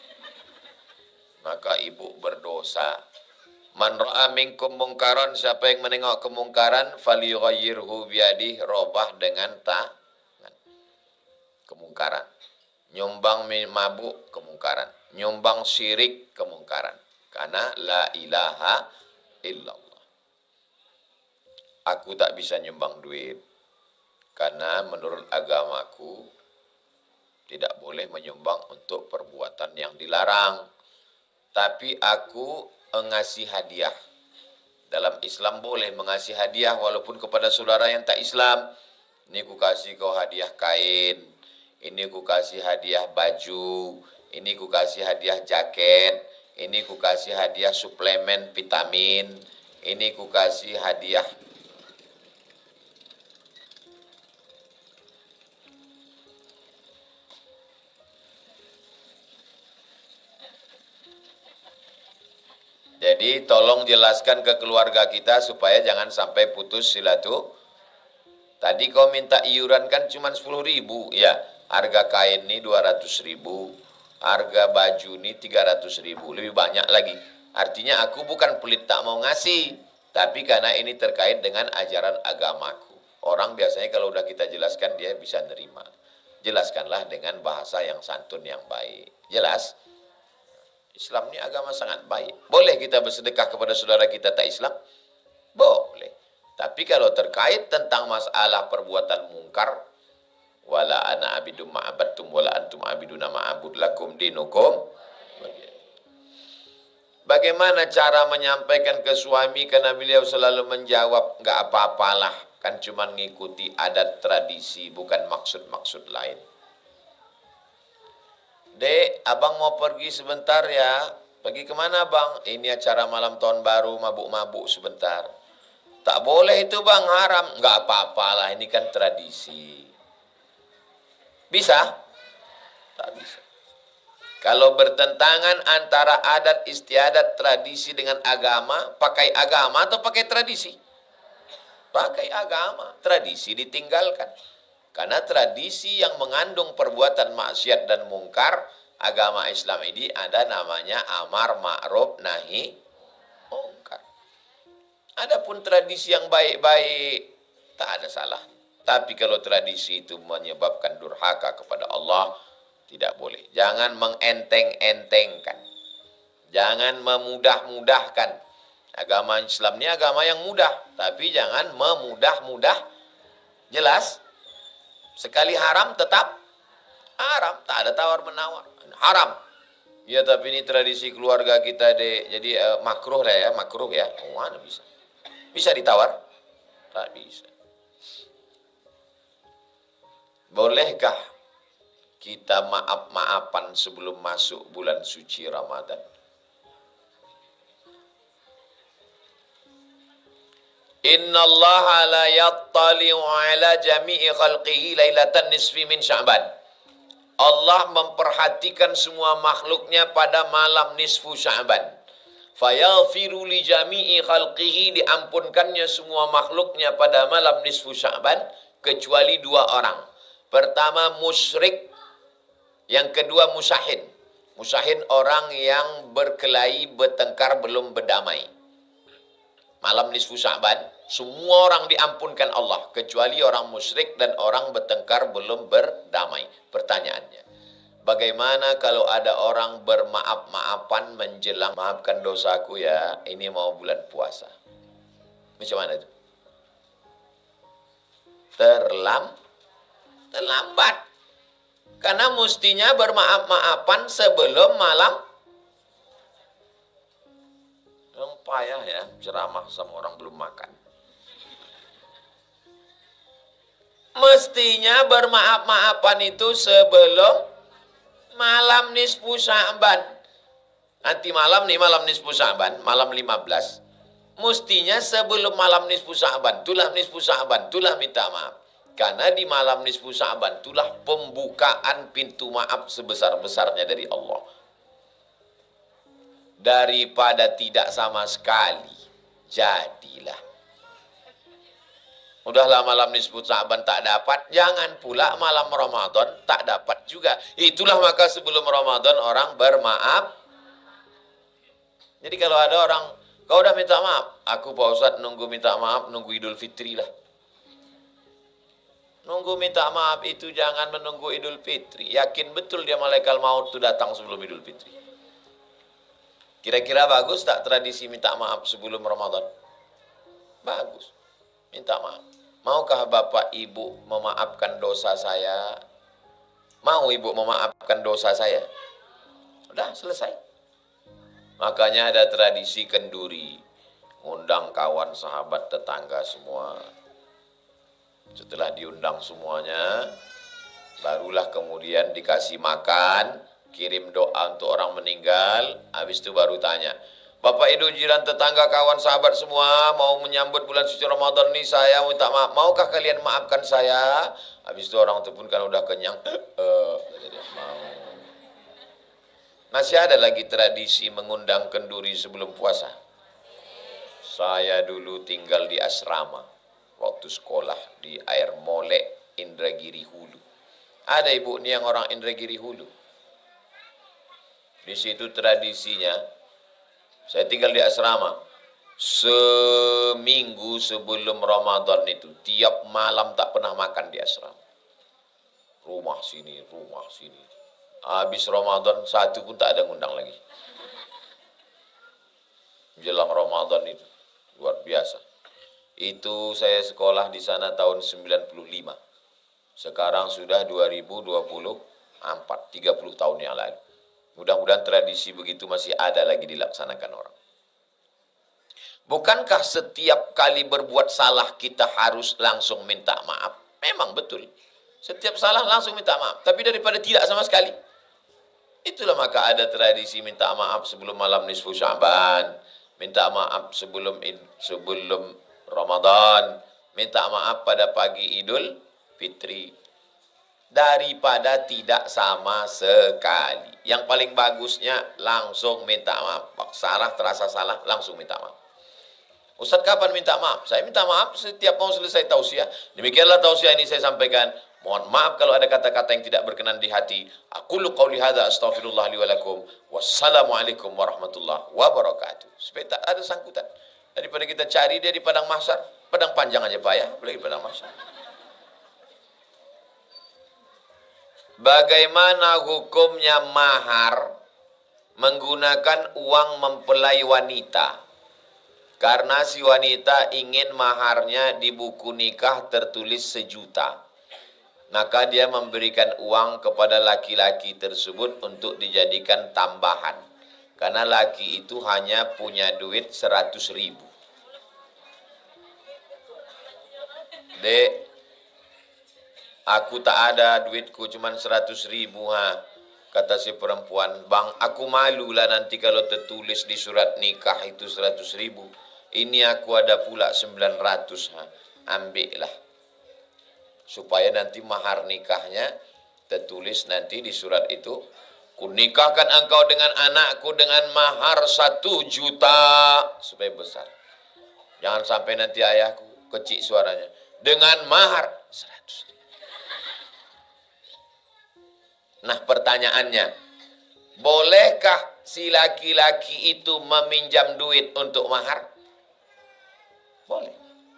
Maka ibu berdosa. Man ra'a minkum mungkaran, siapa yang menengok kemungkaran, falyughayyirhu biyadihi, robah dengan tangan. Kemungkaran. Nyumbang mabuk, kemungkaran. Nyumbang syirik, kemungkaran. Karena la ilaha illallah. Aku tak bisa nyumbang duit. Karena menurut agamaku, tidak boleh menyumbang untuk perbuatan yang dilarang. Tapi aku mengasih hadiah. Dalam Islam boleh mengasih hadiah walaupun kepada saudara yang tak Islam. Ini ku kasih kau hadiah kain, ini ku kasih hadiah baju, ini ku kasih hadiah jaket, ini ku kasih hadiah suplemen vitamin, ini ku kasih hadiah Jadi tolong jelaskan ke keluarga kita supaya jangan sampai putus silaturahmi. Tadi kau minta iuran kan cuma sepuluh ribu. Ya, harga kain ini dua ratus ribu. Harga baju ini tiga ratus ribu. Lebih banyak lagi. Artinya aku bukan pelit tak mau ngasih. Tapi karena ini terkait dengan ajaran agamaku. Orang biasanya kalau udah kita jelaskan dia bisa nerima. Jelaskanlah dengan bahasa yang santun yang baik. Jelas? Islam ini agama sangat baik. Boleh kita bersedekah kepada saudara kita tak Islam? Boleh. Tapi kalau terkait tentang masalah perbuatan mungkar, wala ana abidum ma'abadtum wala antum abiduna ma'abud lakum dinukum. Bagaimana cara menyampaikan ke suami karena beliau selalu menjawab, enggak apa-apalah, kan cuma mengikuti adat tradisi, bukan maksud-maksud lain. Dek, abang mau pergi sebentar ya. Pergi kemana bang? Ini acara malam tahun baru, mabuk-mabuk sebentar. Tak boleh itu bang, haram. Enggak apa-apalah, ini kan tradisi. Bisa? Tak bisa. Kalau bertentangan antara adat istiadat tradisi dengan agama, pakai agama atau pakai tradisi? Pakai agama, tradisi ditinggalkan. Karena tradisi yang mengandung perbuatan maksiat dan mungkar, agama Islam ini ada namanya amar ma'ruf nahi mungkar. Adapun tradisi yang baik-baik, tak ada salah. Tapi kalau tradisi itu menyebabkan durhaka kepada Allah, tidak boleh. Jangan mengenteng-entengkan. Jangan memudah-mudahkan. Agama Islam ini agama yang mudah, tapi jangan memudah-mudah. Jelas? Sekali haram tetap haram, tak ada tawar-menawar. Haram. Ya tapi ini tradisi keluarga kita deh. Jadi uh, makruh lah ya, makruh ya. Oh, mana bisa? Bisa ditawar? Tak bisa. Bolehkah kita maaf-maafan sebelum masuk bulan suci Ramadan? Inna Allah la yattali'u ala jami'i khalqihi lailatan nisfi min Sya'ban. Allah memperhatikan semua makhluknya pada malam nisfu Sya'ban. Fayaghfiru li jami'i khalqihi, diampunkannya semua makhluknya pada malam nisfu Sya'ban kecuali dua orang. Pertama musyrik, yang kedua musahin. Musahin orang yang berkelahi, bertengkar, belum berdamai. Malam nisfu Sya'ban, semua orang diampunkan Allah, kecuali orang musyrik dan orang bertengkar belum berdamai. Pertanyaannya, bagaimana kalau ada orang bermaaf-maafan menjelang, maafkan dosaku ya, ini mau bulan puasa. Macam mana itu? Terlam, terlambat. Karena mestinya bermaaf-maafan sebelum malam. Yang payah ya, ceramah sama orang belum makan. Mestinya bermaaf-maafan itu sebelum malam nisfu Sya'ban. Nanti malam nih, malam nisfu Sya'ban, malam lima belas. Mestinya sebelum malam nisfu Sya'ban, itulah nisfu Sya'ban, itulah minta maaf. Karena di malam nisfu Sya'ban, itulah pembukaan pintu maaf sebesar-besarnya dari Allah. Daripada tidak sama sekali, jadilah. Udahlah malam nisfu Sya'ban tak dapat, jangan pula malam Ramadan tak dapat juga. Itulah maka sebelum Ramadan orang bermaaf. Jadi kalau ada orang, kau udah minta maaf, aku Pak Ustadz nunggu minta maaf, nunggu Idul Fitri lah. Nunggu minta maaf itu jangan menunggu Idul Fitri. Yakin betul dia malaikat maut itu datang sebelum Idul Fitri. Kira-kira bagus tak tradisi minta maaf sebelum Ramadan? Bagus. Minta maaf. Maukah Bapak Ibu memaafkan dosa saya? Mau Ibu memaafkan dosa saya? Udah selesai. Makanya ada tradisi kenduri. Undang kawan, sahabat, tetangga semua. Setelah diundang semuanya, barulah kemudian dikasih makan, kirim doa untuk orang meninggal. Habis itu baru tanya, Bapak Ibu jiran tetangga kawan sahabat semua mau menyambut bulan suci Ramadan ini, saya minta maaf, maukah kalian maafkan saya? Habis itu orang itu pun kan udah kenyang, eh, mau. Masih ada lagi tradisi mengundang kenduri sebelum puasa. Saya dulu tinggal di asrama waktu sekolah di Air Molek, Indragiri Hulu. Ada ibu ini yang orang Indragiri Hulu. Di situ tradisinya, saya tinggal di asrama. Seminggu sebelum Ramadan itu, tiap malam tak pernah makan di asrama. Rumah sini, rumah sini. Habis Ramadan, satu pun tak ada ngundang lagi. Jelang Ramadan itu, luar biasa. Itu saya sekolah di sana tahun sembilan puluh lima. Sekarang sudah dua ribu dua puluh empat, tiga puluh tahun yang lalu. Mudah-mudahan tradisi begitu masih ada lagi dilaksanakan orang. Bukankah setiap kali berbuat salah kita harus langsung minta maaf? Memang betul. Setiap salah langsung minta maaf. Tapi daripada tidak sama sekali. Itulah maka ada tradisi minta maaf sebelum malam nisfu Sya'ban. Minta maaf sebelum sebelum Ramadan. Minta maaf pada pagi Idul Fitri. Daripada tidak sama sekali. Yang paling bagusnya langsung minta maaf. Salah terasa salah, langsung minta maaf. Ustaz kapan minta maaf? Saya minta maaf setiap mau selesai tausiah. Demikianlah tausiah ini saya sampaikan. Mohon maaf kalau ada kata-kata yang tidak berkenan di hati. Aqulu qauli hadza astaghfirullah li wa lakum. Wassalamualaikum warahmatullahi wabarakatuh. Supaya tak ada sangkutan. Daripada kita cari dia di padang mahsyar. Padang panjang aja payah, apalagi padang mahsyar. Bagaimana hukumnya mahar menggunakan uang mempelai wanita? Karena si wanita ingin maharnya di buku nikah tertulis sejuta. Maka dia memberikan uang kepada laki-laki tersebut untuk dijadikan tambahan. Karena laki itu hanya punya duit seratus ribu. Dek, Aku tak ada duitku cuman seratus ribu ha. Kata si perempuan, bang aku malu lah nanti kalau tertulis di surat nikah itu seratus ribu. Ini aku ada pula sembilan ratus ha. Ambillah. Supaya nanti mahar nikahnya tertulis nanti di surat itu. Kunikahkan engkau dengan anakku dengan mahar satu juta. Supaya besar. Jangan sampai nanti ayahku kecil suaranya. Dengan mahar seratus ribu. Nah pertanyaannya, bolehkah si laki-laki itu meminjam duit untuk mahar? Boleh.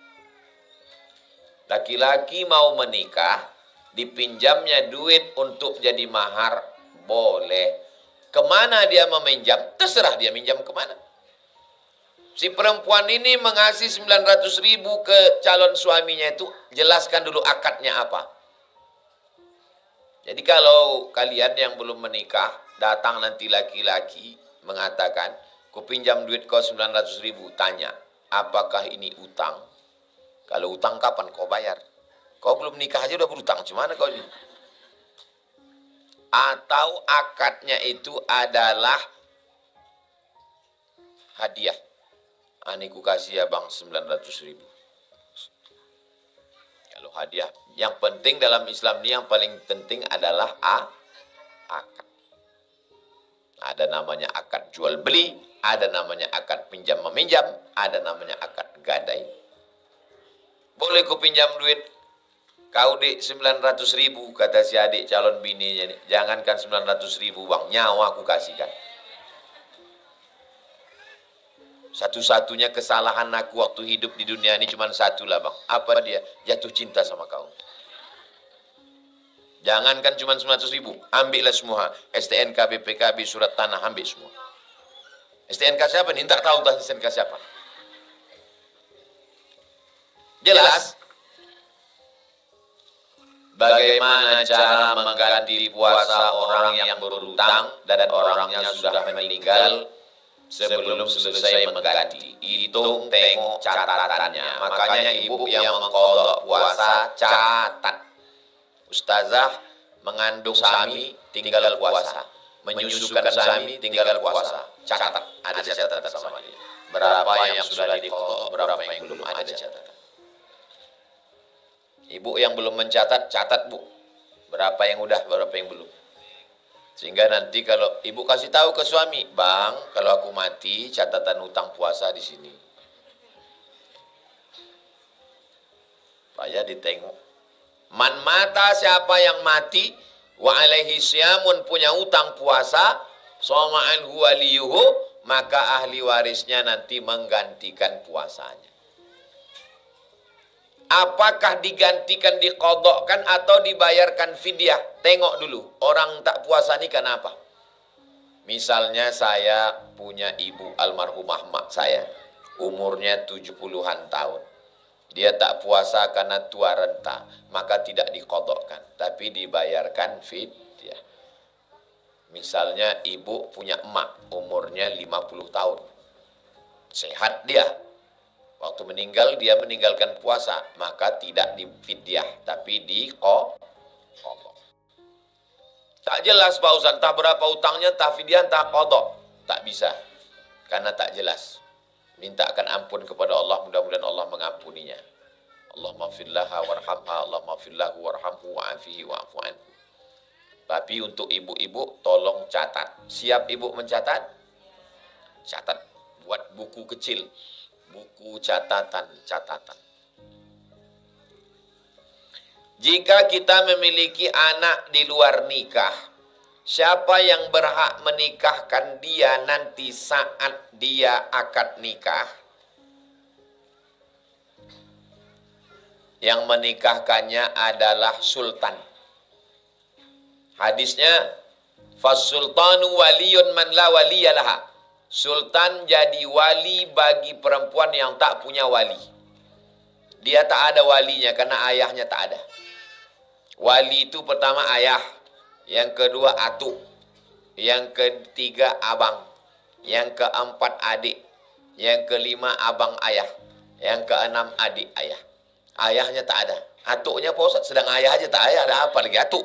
Laki-laki mau menikah, dipinjamnya duit untuk jadi mahar, boleh. Kemana dia meminjam? Terserah dia minjam kemana. Si perempuan ini mengasih sembilan ratus ribu ke calon suaminya itu, jelaskan dulu akadnya apa. Jadi kalau kalian yang belum menikah, datang nanti laki-laki mengatakan, ku pinjam duit kau sembilan ratus ribu, tanya, apakah ini utang? Kalau utang kapan kau bayar? Kau belum nikah aja udah berutang, gimana kau ini? Atau akadnya itu adalah hadiah. Ani ku kasih ya bang sembilan ratus ribu. Kalau hadiah, yang penting dalam Islam ini yang paling penting adalah a, akad. Ada namanya akad jual beli, ada namanya akad pinjam meminjam, ada namanya akad gadai. Boleh ku pinjam duit kau dik sembilan ratus ribu, kata si adik calon bininya. Jangankan sembilan ratus ribu bang, nyawa aku kasihkan. Satu-satunya kesalahan aku waktu hidup di dunia ini cuma satu lah bang. Apa dia? Jatuh cinta sama kau. Jangankan cuma sembilan ratus ribu. Ambillah semua. S T N K, B P K B, surat tanah, ambil semua. S T N K siapa nih? Tak tahu tak S T N K siapa. Jelas? Bagaimana cara mengganti puasa orang yang berutang dan orangnya sudah meninggal sebelum selesai mengganti? Hitung, tengok catatannya. Makanya ibu yang mengkodok puasa, catat. Ustazah mengandung suami, tinggal puasa. Menyusukan suami, tinggal puasa. Catat, ada catatan sama dia. Berapa yang sudah dikodok, berapa yang belum, ada catatan. Ibu yang belum mencatat, catat bu. Berapa yang udah, berapa yang belum. Sehingga nanti kalau ibu kasih tahu ke suami, bang, kalau aku mati, catatan utang puasa di sini. Supaya ditengok. Man mata, siapa yang mati, wa alaihi syamun, punya utang puasa, soma'an huwaliyuhu, maka ahli warisnya nanti menggantikan puasanya. Apakah digantikan, dikodokkan, atau dibayarkan fidyah? Tengok dulu, orang tak puasa ini kenapa? Misalnya saya punya ibu almarhumah mak saya, umurnya tujuh puluhan tahun. Dia tak puasa karena tua renta, maka tidak dikodokkan, tapi dibayarkan fidyah. Misalnya ibu punya emak, umurnya lima puluh tahun. Sehat dia. Waktu meninggal, dia meninggalkan puasa, maka tidak difidyah, tapi dikodok. Tak jelas Pak Ustaz, entah berapa utangnya, tak fidyah, tak kodok. Tak bisa, karena tak jelas. Mintakan ampun kepada Allah, mudah-mudahan Allah mengampuninya. Allahumma fillaha warhamha, Allahumma fillahu warhamhu wa'afihi wa'afu anhu. Tapi untuk ibu-ibu, tolong catat. Siap ibu mencatat? Catat, buat buku kecil. Buku catatan-catatan. Jika kita memiliki anak di luar nikah, siapa yang berhak menikahkan dia nanti saat dia akad nikah? Yang menikahkannya adalah sultan. Hadisnya, fas-sultanu waliyun man la waliyalaha. Sultan jadi wali bagi perempuan yang tak punya wali. Dia tak ada walinya karena ayahnya tak ada. Wali itu pertama ayah, yang kedua atuk, yang ketiga abang, yang keempat adik, yang kelima abang ayah, yang keenam adik ayah. Ayahnya tak ada. Atuknya Pak Ustadz sedang ayah aja, tak ayah, ada apa lagi atuk?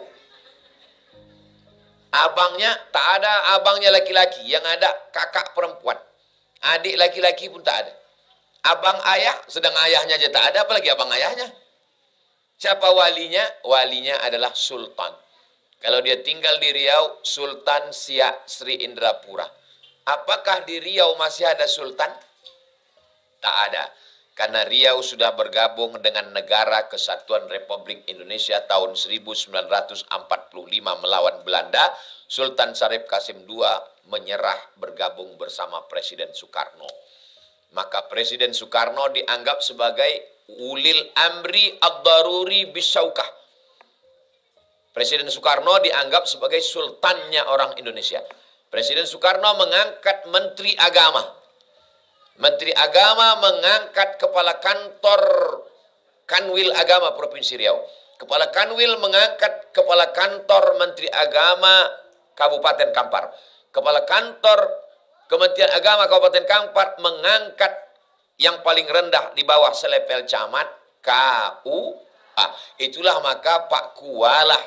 Abangnya tak ada, abangnya laki-laki, yang ada kakak perempuan. Adik laki-laki pun tak ada. Abang ayah, sedang ayahnya aja tak ada, apalagi abang ayahnya. Siapa walinya? Walinya adalah sultan. Kalau dia tinggal di Riau, Sultan Siak Sri Indrapura. Apakah di Riau masih ada sultan? Tak ada. Karena Riau sudah bergabung dengan Negara Kesatuan Republik Indonesia tahun seribu sembilan ratus empat puluh lima melawan Belanda. Sultan Syarif Qasim kedua menyerah bergabung bersama Presiden Soekarno. Maka Presiden Soekarno dianggap sebagai ulil amri ad-daruri bisyaukah. Presiden Soekarno dianggap sebagai sultannya orang Indonesia. Presiden Soekarno mengangkat Menteri Agama. Menteri Agama mengangkat Kepala Kantor Kanwil Agama Provinsi Riau. Kepala Kanwil mengangkat Kepala Kantor Menteri Agama Kabupaten Kampar. Kepala Kantor Kementerian Agama Kabupaten Kampar mengangkat yang paling rendah di bawah selepel camat K U A. Itulah maka Pak Kualah.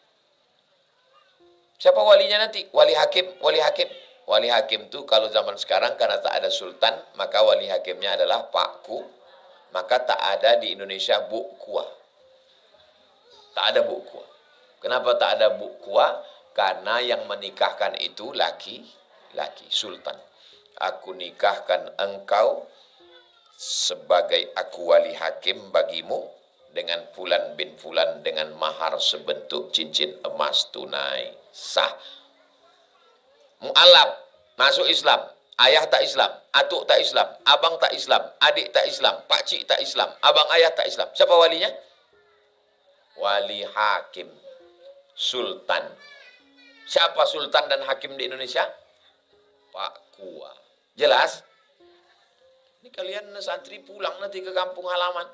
Siapa walinya nanti? Wali hakim, wali hakim. Wali hakim itu kalau zaman sekarang karena tak ada sultan, maka wali hakimnya adalah Pak Ku. Maka tak ada di Indonesia Bu Kua. Tak ada Bu Kua. Kenapa tak ada Bu Kua? Karena yang menikahkan itu laki-laki, sultan. Aku nikahkan engkau sebagai aku wali hakim bagimu dengan fulan bin fulan dengan mahar sebentuk cincin emas tunai. Sah. Mu'alaf, masuk Islam. Ayah tak Islam, atuk tak Islam, abang tak Islam, adik tak Islam, pakcik tak Islam, abang ayah tak Islam. Siapa walinya? Wali hakim. Sultan. Siapa sultan dan hakim di Indonesia? Pak Kua. Jelas? Ini kalian santri pulang nanti ke kampung halaman.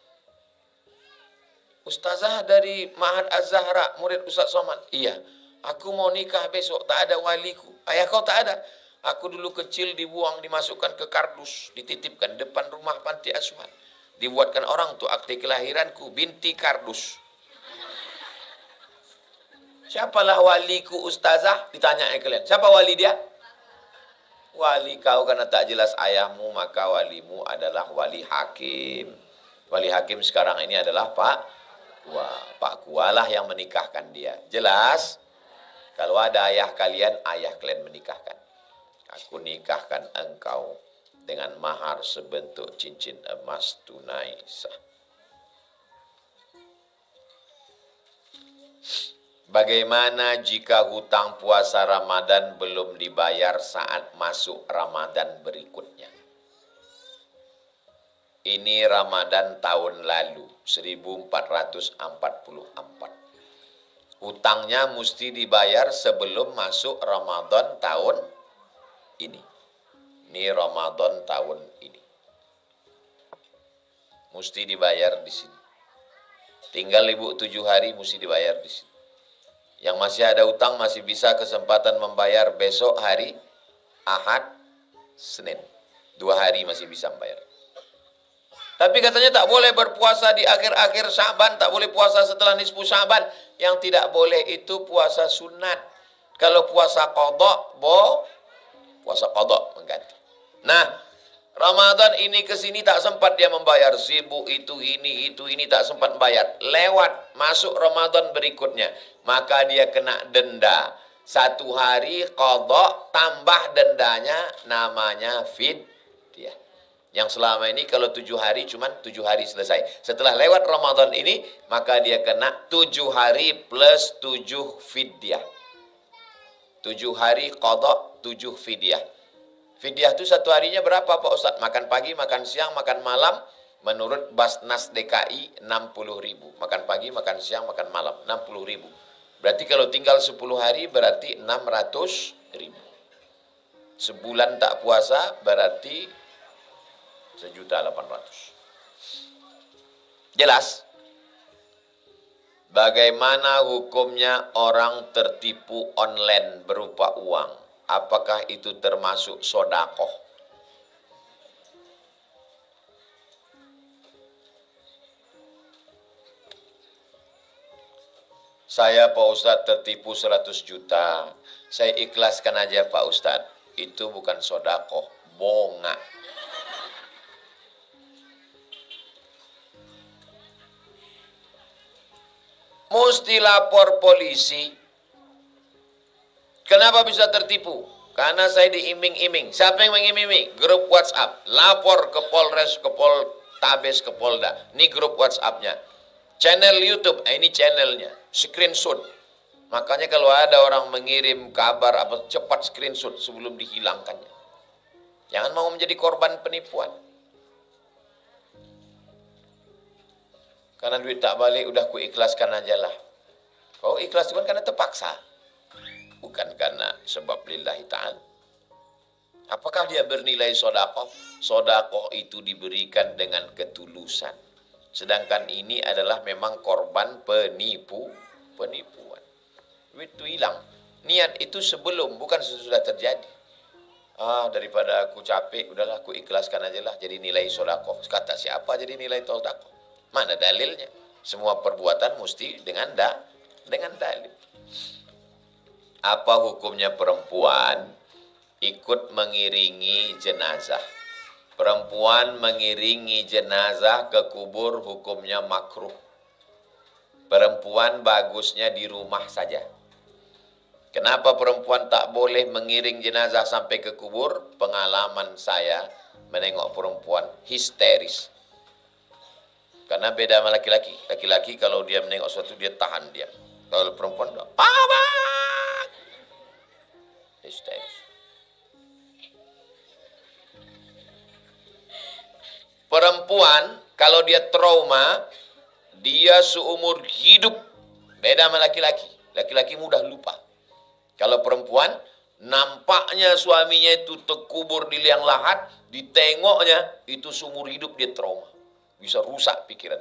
Ustazah dari Ma'had Az-Zahra, murid Ustaz Somad. Iya, aku mau nikah besok, tak ada waliku. Ayah kau tak ada? Aku dulu kecil dibuang, dimasukkan ke kardus, dititipkan depan rumah panti asuhan. Dibuatkan orang tuh akte kelahiranku, binti kardus. Siapalah waliku ustazah? Ditanya kalian. Siapa wali dia? Wali kau karena tak jelas ayahmu, maka walimu adalah wali hakim. Wali hakim sekarang ini adalah Pak Kua. Pak Kua lah yang menikahkan dia. Jelas? Kalau ada ayah kalian, ayah kalian menikahkan. Aku nikahkan engkau dengan mahar sebentuk cincin emas tunai sah. Bagaimana jika hutang puasa Ramadan belum dibayar saat masuk Ramadan berikutnya? Ini Ramadan tahun lalu, seribu empat ratus empat puluh empat. Hutangnya mesti dibayar sebelum masuk Ramadan tahun ini. Ini Ramadan tahun ini. Mesti dibayar di sini. Tinggal ibu tujuh hari mesti dibayar di sini. Yang masih ada hutang masih bisa kesempatan membayar besok hari Ahad, Senin. Dua hari masih bisa membayar. Tapi katanya tak boleh berpuasa di akhir-akhir Syaban, tak boleh puasa setelah nisfu Syaban. Yang tidak boleh itu puasa sunat. Kalau puasa qadha, bo puasa qadha mengganti. Nah, Ramadan ini ke sini tak sempat dia membayar, sibuk itu ini itu ini tak sempat membayar. Lewat masuk Ramadan berikutnya, maka dia kena denda. Satu hari qadha tambah dendanya namanya fidyah. Yang selama ini kalau tujuh hari cuman tujuh hari selesai. Setelah lewat Ramadan ini, maka dia kena tujuh hari plus tujuh fidyah. Tujuh hari qadha, tujuh fidyah. Fidyah itu satu harinya berapa Pak Ustadz? Makan pagi, makan siang, makan malam. Menurut Basnas D K I enam puluh ribu. Makan pagi, makan siang, makan malam. enam puluh ribu. Berarti kalau tinggal sepuluh hari berarti enam ratus ribu. Sebulan tak puasa berarti sejuta delapan ratus. Jelas? Bagaimana hukumnya orang tertipu online berupa uang? Apakah itu termasuk sodakoh? Saya Pak Ustadz tertipu seratus juta. Saya ikhlaskan aja Pak Ustadz. Itu bukan sodakoh, bonga. Mesti lapor polisi. Kenapa bisa tertipu? Karena saya diiming-iming. Siapa yang mengiming-iming? Grup WhatsApp. Lapor ke Polres, ke Poltabes, ke Polda. Ini grup WhatsApp-nya. Channel YouTube, nah ini channelnya. Screenshot. Makanya kalau ada orang mengirim kabar apa cepat screenshot sebelum dihilangkannya. Jangan mau menjadi korban penipuan. Karena duit tak balik, udah ku ikhlaskan aja lah. Kau ikhlas itu kan karena terpaksa. Bukan karena sebab lillahi ta'ala. Apakah dia bernilai sodakoh? Sodakoh itu diberikan dengan ketulusan. Sedangkan ini adalah memang korban penipu, penipuan. Duit itu hilang. Niat itu sebelum, bukan sesudah terjadi. Ah, daripada aku capek, udahlah aku ikhlaskan aja lah jadi nilai sodakoh. Kata siapa jadi nilai sodakoh? Mana dalilnya? Semua perbuatan mesti dengan da, dengan dalil. Apa hukumnya perempuan ikut mengiringi jenazah? Perempuan mengiringi jenazah ke kubur hukumnya makruh. Perempuan bagusnya di rumah saja. Kenapa perempuan tak boleh mengiring jenazah sampai ke kubur? Pengalaman saya menengok perempuan histeris. Karena beda sama laki-laki. Laki-laki kalau dia menengok sesuatu dia tahan dia. Kalau perempuan enggak. Papa! Histeris. Perempuan kalau dia trauma, dia seumur hidup. Beda sama laki-laki. Laki-laki mudah lupa. Kalau perempuan, nampaknya suaminya itu terkubur di liang lahat, ditengoknya, itu seumur hidup dia trauma. Bisa rusak pikiran.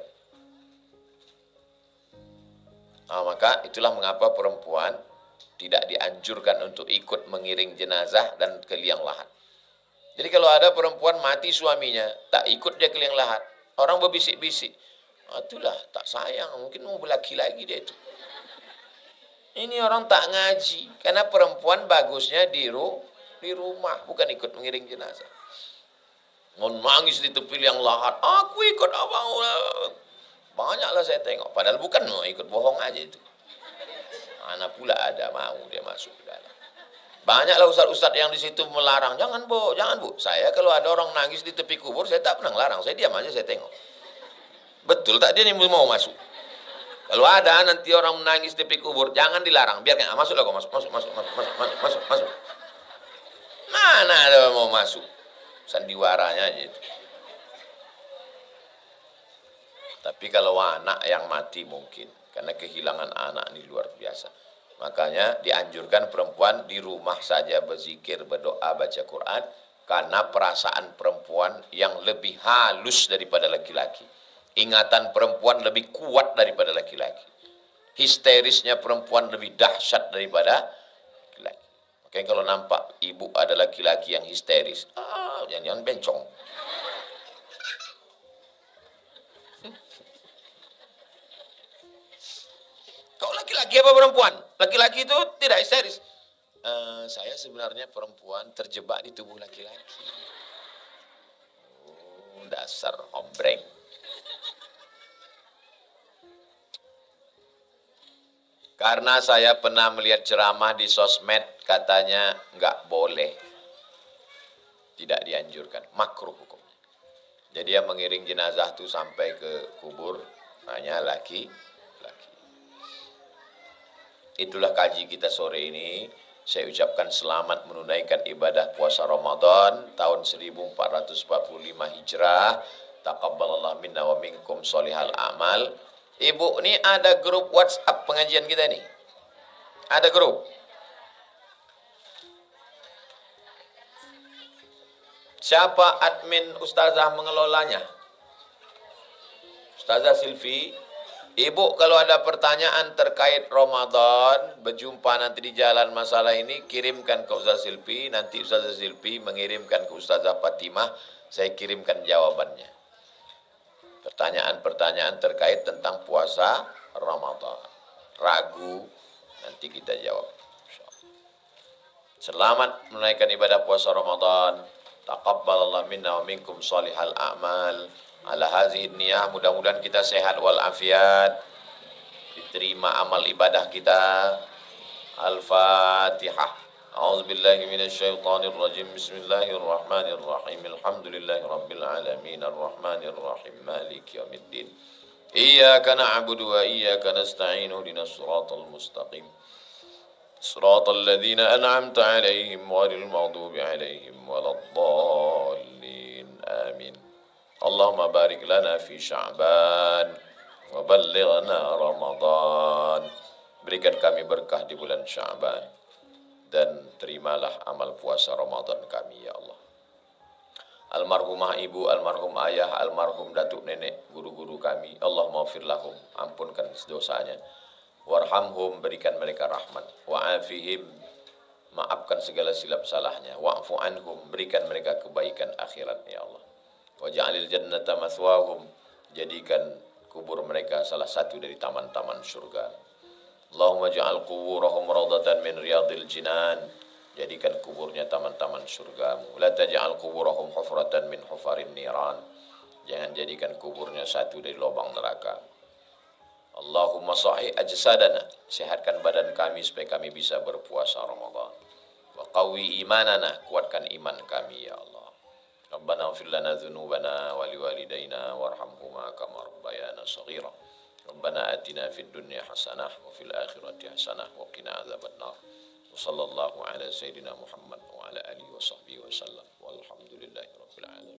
Nah, maka itulah mengapa perempuan tidak dianjurkan untuk ikut mengiring jenazah dan ke liang lahat. Jadi kalau ada perempuan mati suaminya, tak ikut dia ke liang lahat, orang berbisik-bisik, ah, itulah tak sayang, mungkin mau berlaki lagi dia itu. Ini orang tak ngaji, karena perempuan bagusnya di, ru, di rumah, bukan ikut mengiring jenazah. Mau nangis di tepi liang lahat, aku ikut abang. Banyaklah saya tengok, padahal bukan mau ikut bohong aja itu. Mana pula ada mau dia masuk ke dalam. Banyaklah ustaz-ustaz yang di situ melarang, jangan bu, jangan bu. Saya kalau ada orang nangis di tepi kubur, saya tak pernah larang, saya diam aja, saya tengok. Betul tak dia nih mau masuk. Kalau ada nanti orang menangis di tepi kubur, jangan dilarang, biarkan, ah, masuklah kok, masuk, masuk, masuk, masuk, masuk, masuk, masuk, masuk. Mana ada mau masuk? Sandiwaranya aja itu. Tapi kalau anak yang mati mungkin, karena kehilangan anak ini luar biasa. Makanya dianjurkan perempuan di rumah saja berzikir, berdoa, baca Quran, karena perasaan perempuan yang lebih halus daripada laki-laki. Ingatan perempuan lebih kuat daripada laki-laki. Histerisnya perempuan lebih dahsyat daripada laki-laki. Makanya kalau nampak ibu ada laki-laki yang histeris, ah, jangan-jangan bencong. Kau laki-laki apa perempuan? Laki-laki itu tidak histeris. Uh, saya sebenarnya perempuan terjebak di tubuh laki-laki. Oh, dasar ombreng. Karena saya pernah melihat ceramah di sosmed, katanya nggak boleh. Tidak dianjurkan, makruh hukumnya. Jadi yang mengiring jenazah itu sampai ke kubur, hanya laki. Itulah kaji kita sore ini. Saya ucapkan selamat menunaikan ibadah puasa Ramadan tahun seribu empat ratus empat puluh lima Hijrah. Taqabbalallah minna wa minkum sholihal amal. Ibu, ini ada grup WhatsApp pengajian kita nih. Ada grup. Siapa admin Ustazah mengelolanya? Ustazah Silvi. Ibu kalau ada pertanyaan terkait Ramadan, berjumpa nanti di jalan masalah ini, kirimkan ke Ustazah Silvi, nanti Ustazah Silvi mengirimkan ke Ustazah Fatimah, saya kirimkan jawabannya. Pertanyaan-pertanyaan terkait tentang puasa Ramadan. ragu, nanti kita jawab. Selamat menunaikan ibadah puasa Ramadan. Taqabbalallah minna wa minkum salihal a'mal. Ala hazihi niyah, mudah-mudahan kita sehat wal afiat. Diterima amal ibadah kita. Al-Fatihah. A'udzubillahi minasyaitonir rajim. Bismillahirrahmanirrahim. Alhamdulillahi rabbil alamin. Arrahmanir rahim. Maliki yaumiddin. Iyyaka na'budu wa iyyaka nasta'in. Ihdinas siratal mustaqim. Siratal ladzina an'amta 'alaihim ghairil maghdubi 'alaihim waladdallin. Amin. Allahumma barik lana fi Sya'ban wa ballighna Ramadan. Berikan kami berkah di bulan Sya'ban dan terimalah amal puasa Ramadan kami ya Allah. Almarhumah ibu, almarhum ayah, almarhum datuk nenek, guru-guru kami, Allah maghfir lahum, ampunkan dosanya. Warhamhum, berikan mereka rahmat. Wa'afihim, maafkan segala silap salahnya. Wa'fu anhum, berikan mereka kebaikan akhirat ya Allah. Waj'alil jannata mathwahum, jadikan kubur mereka salah satu dari taman-taman surga. Allahumma ja'al kuburahum rawdatan min riyadil jinan, jadikan kuburnya taman-taman surgamu. La taj'al kuburahum hufratan min hufarin niran, jangan jadikan kuburnya satu dari lubang neraka. Allahumma sahih ajsadana, sehatkan badan kami supaya kami bisa berpuasa Ramadan. Wa qawwi imanana, kuatkan iman kami ya Allah. Rabbana ighfir lana dzunubana wa liwalidayna warhamhuma kama rabbayana shaghira. Rabbana atina fid dunya hasanah wa fil akhirati hasanah wa qina adzabannar. Wa sallallahu ala sayyidina Muhammad wa ala alihi wa sahbihi wa sallam. Walhamdulillahi rabbil alamin.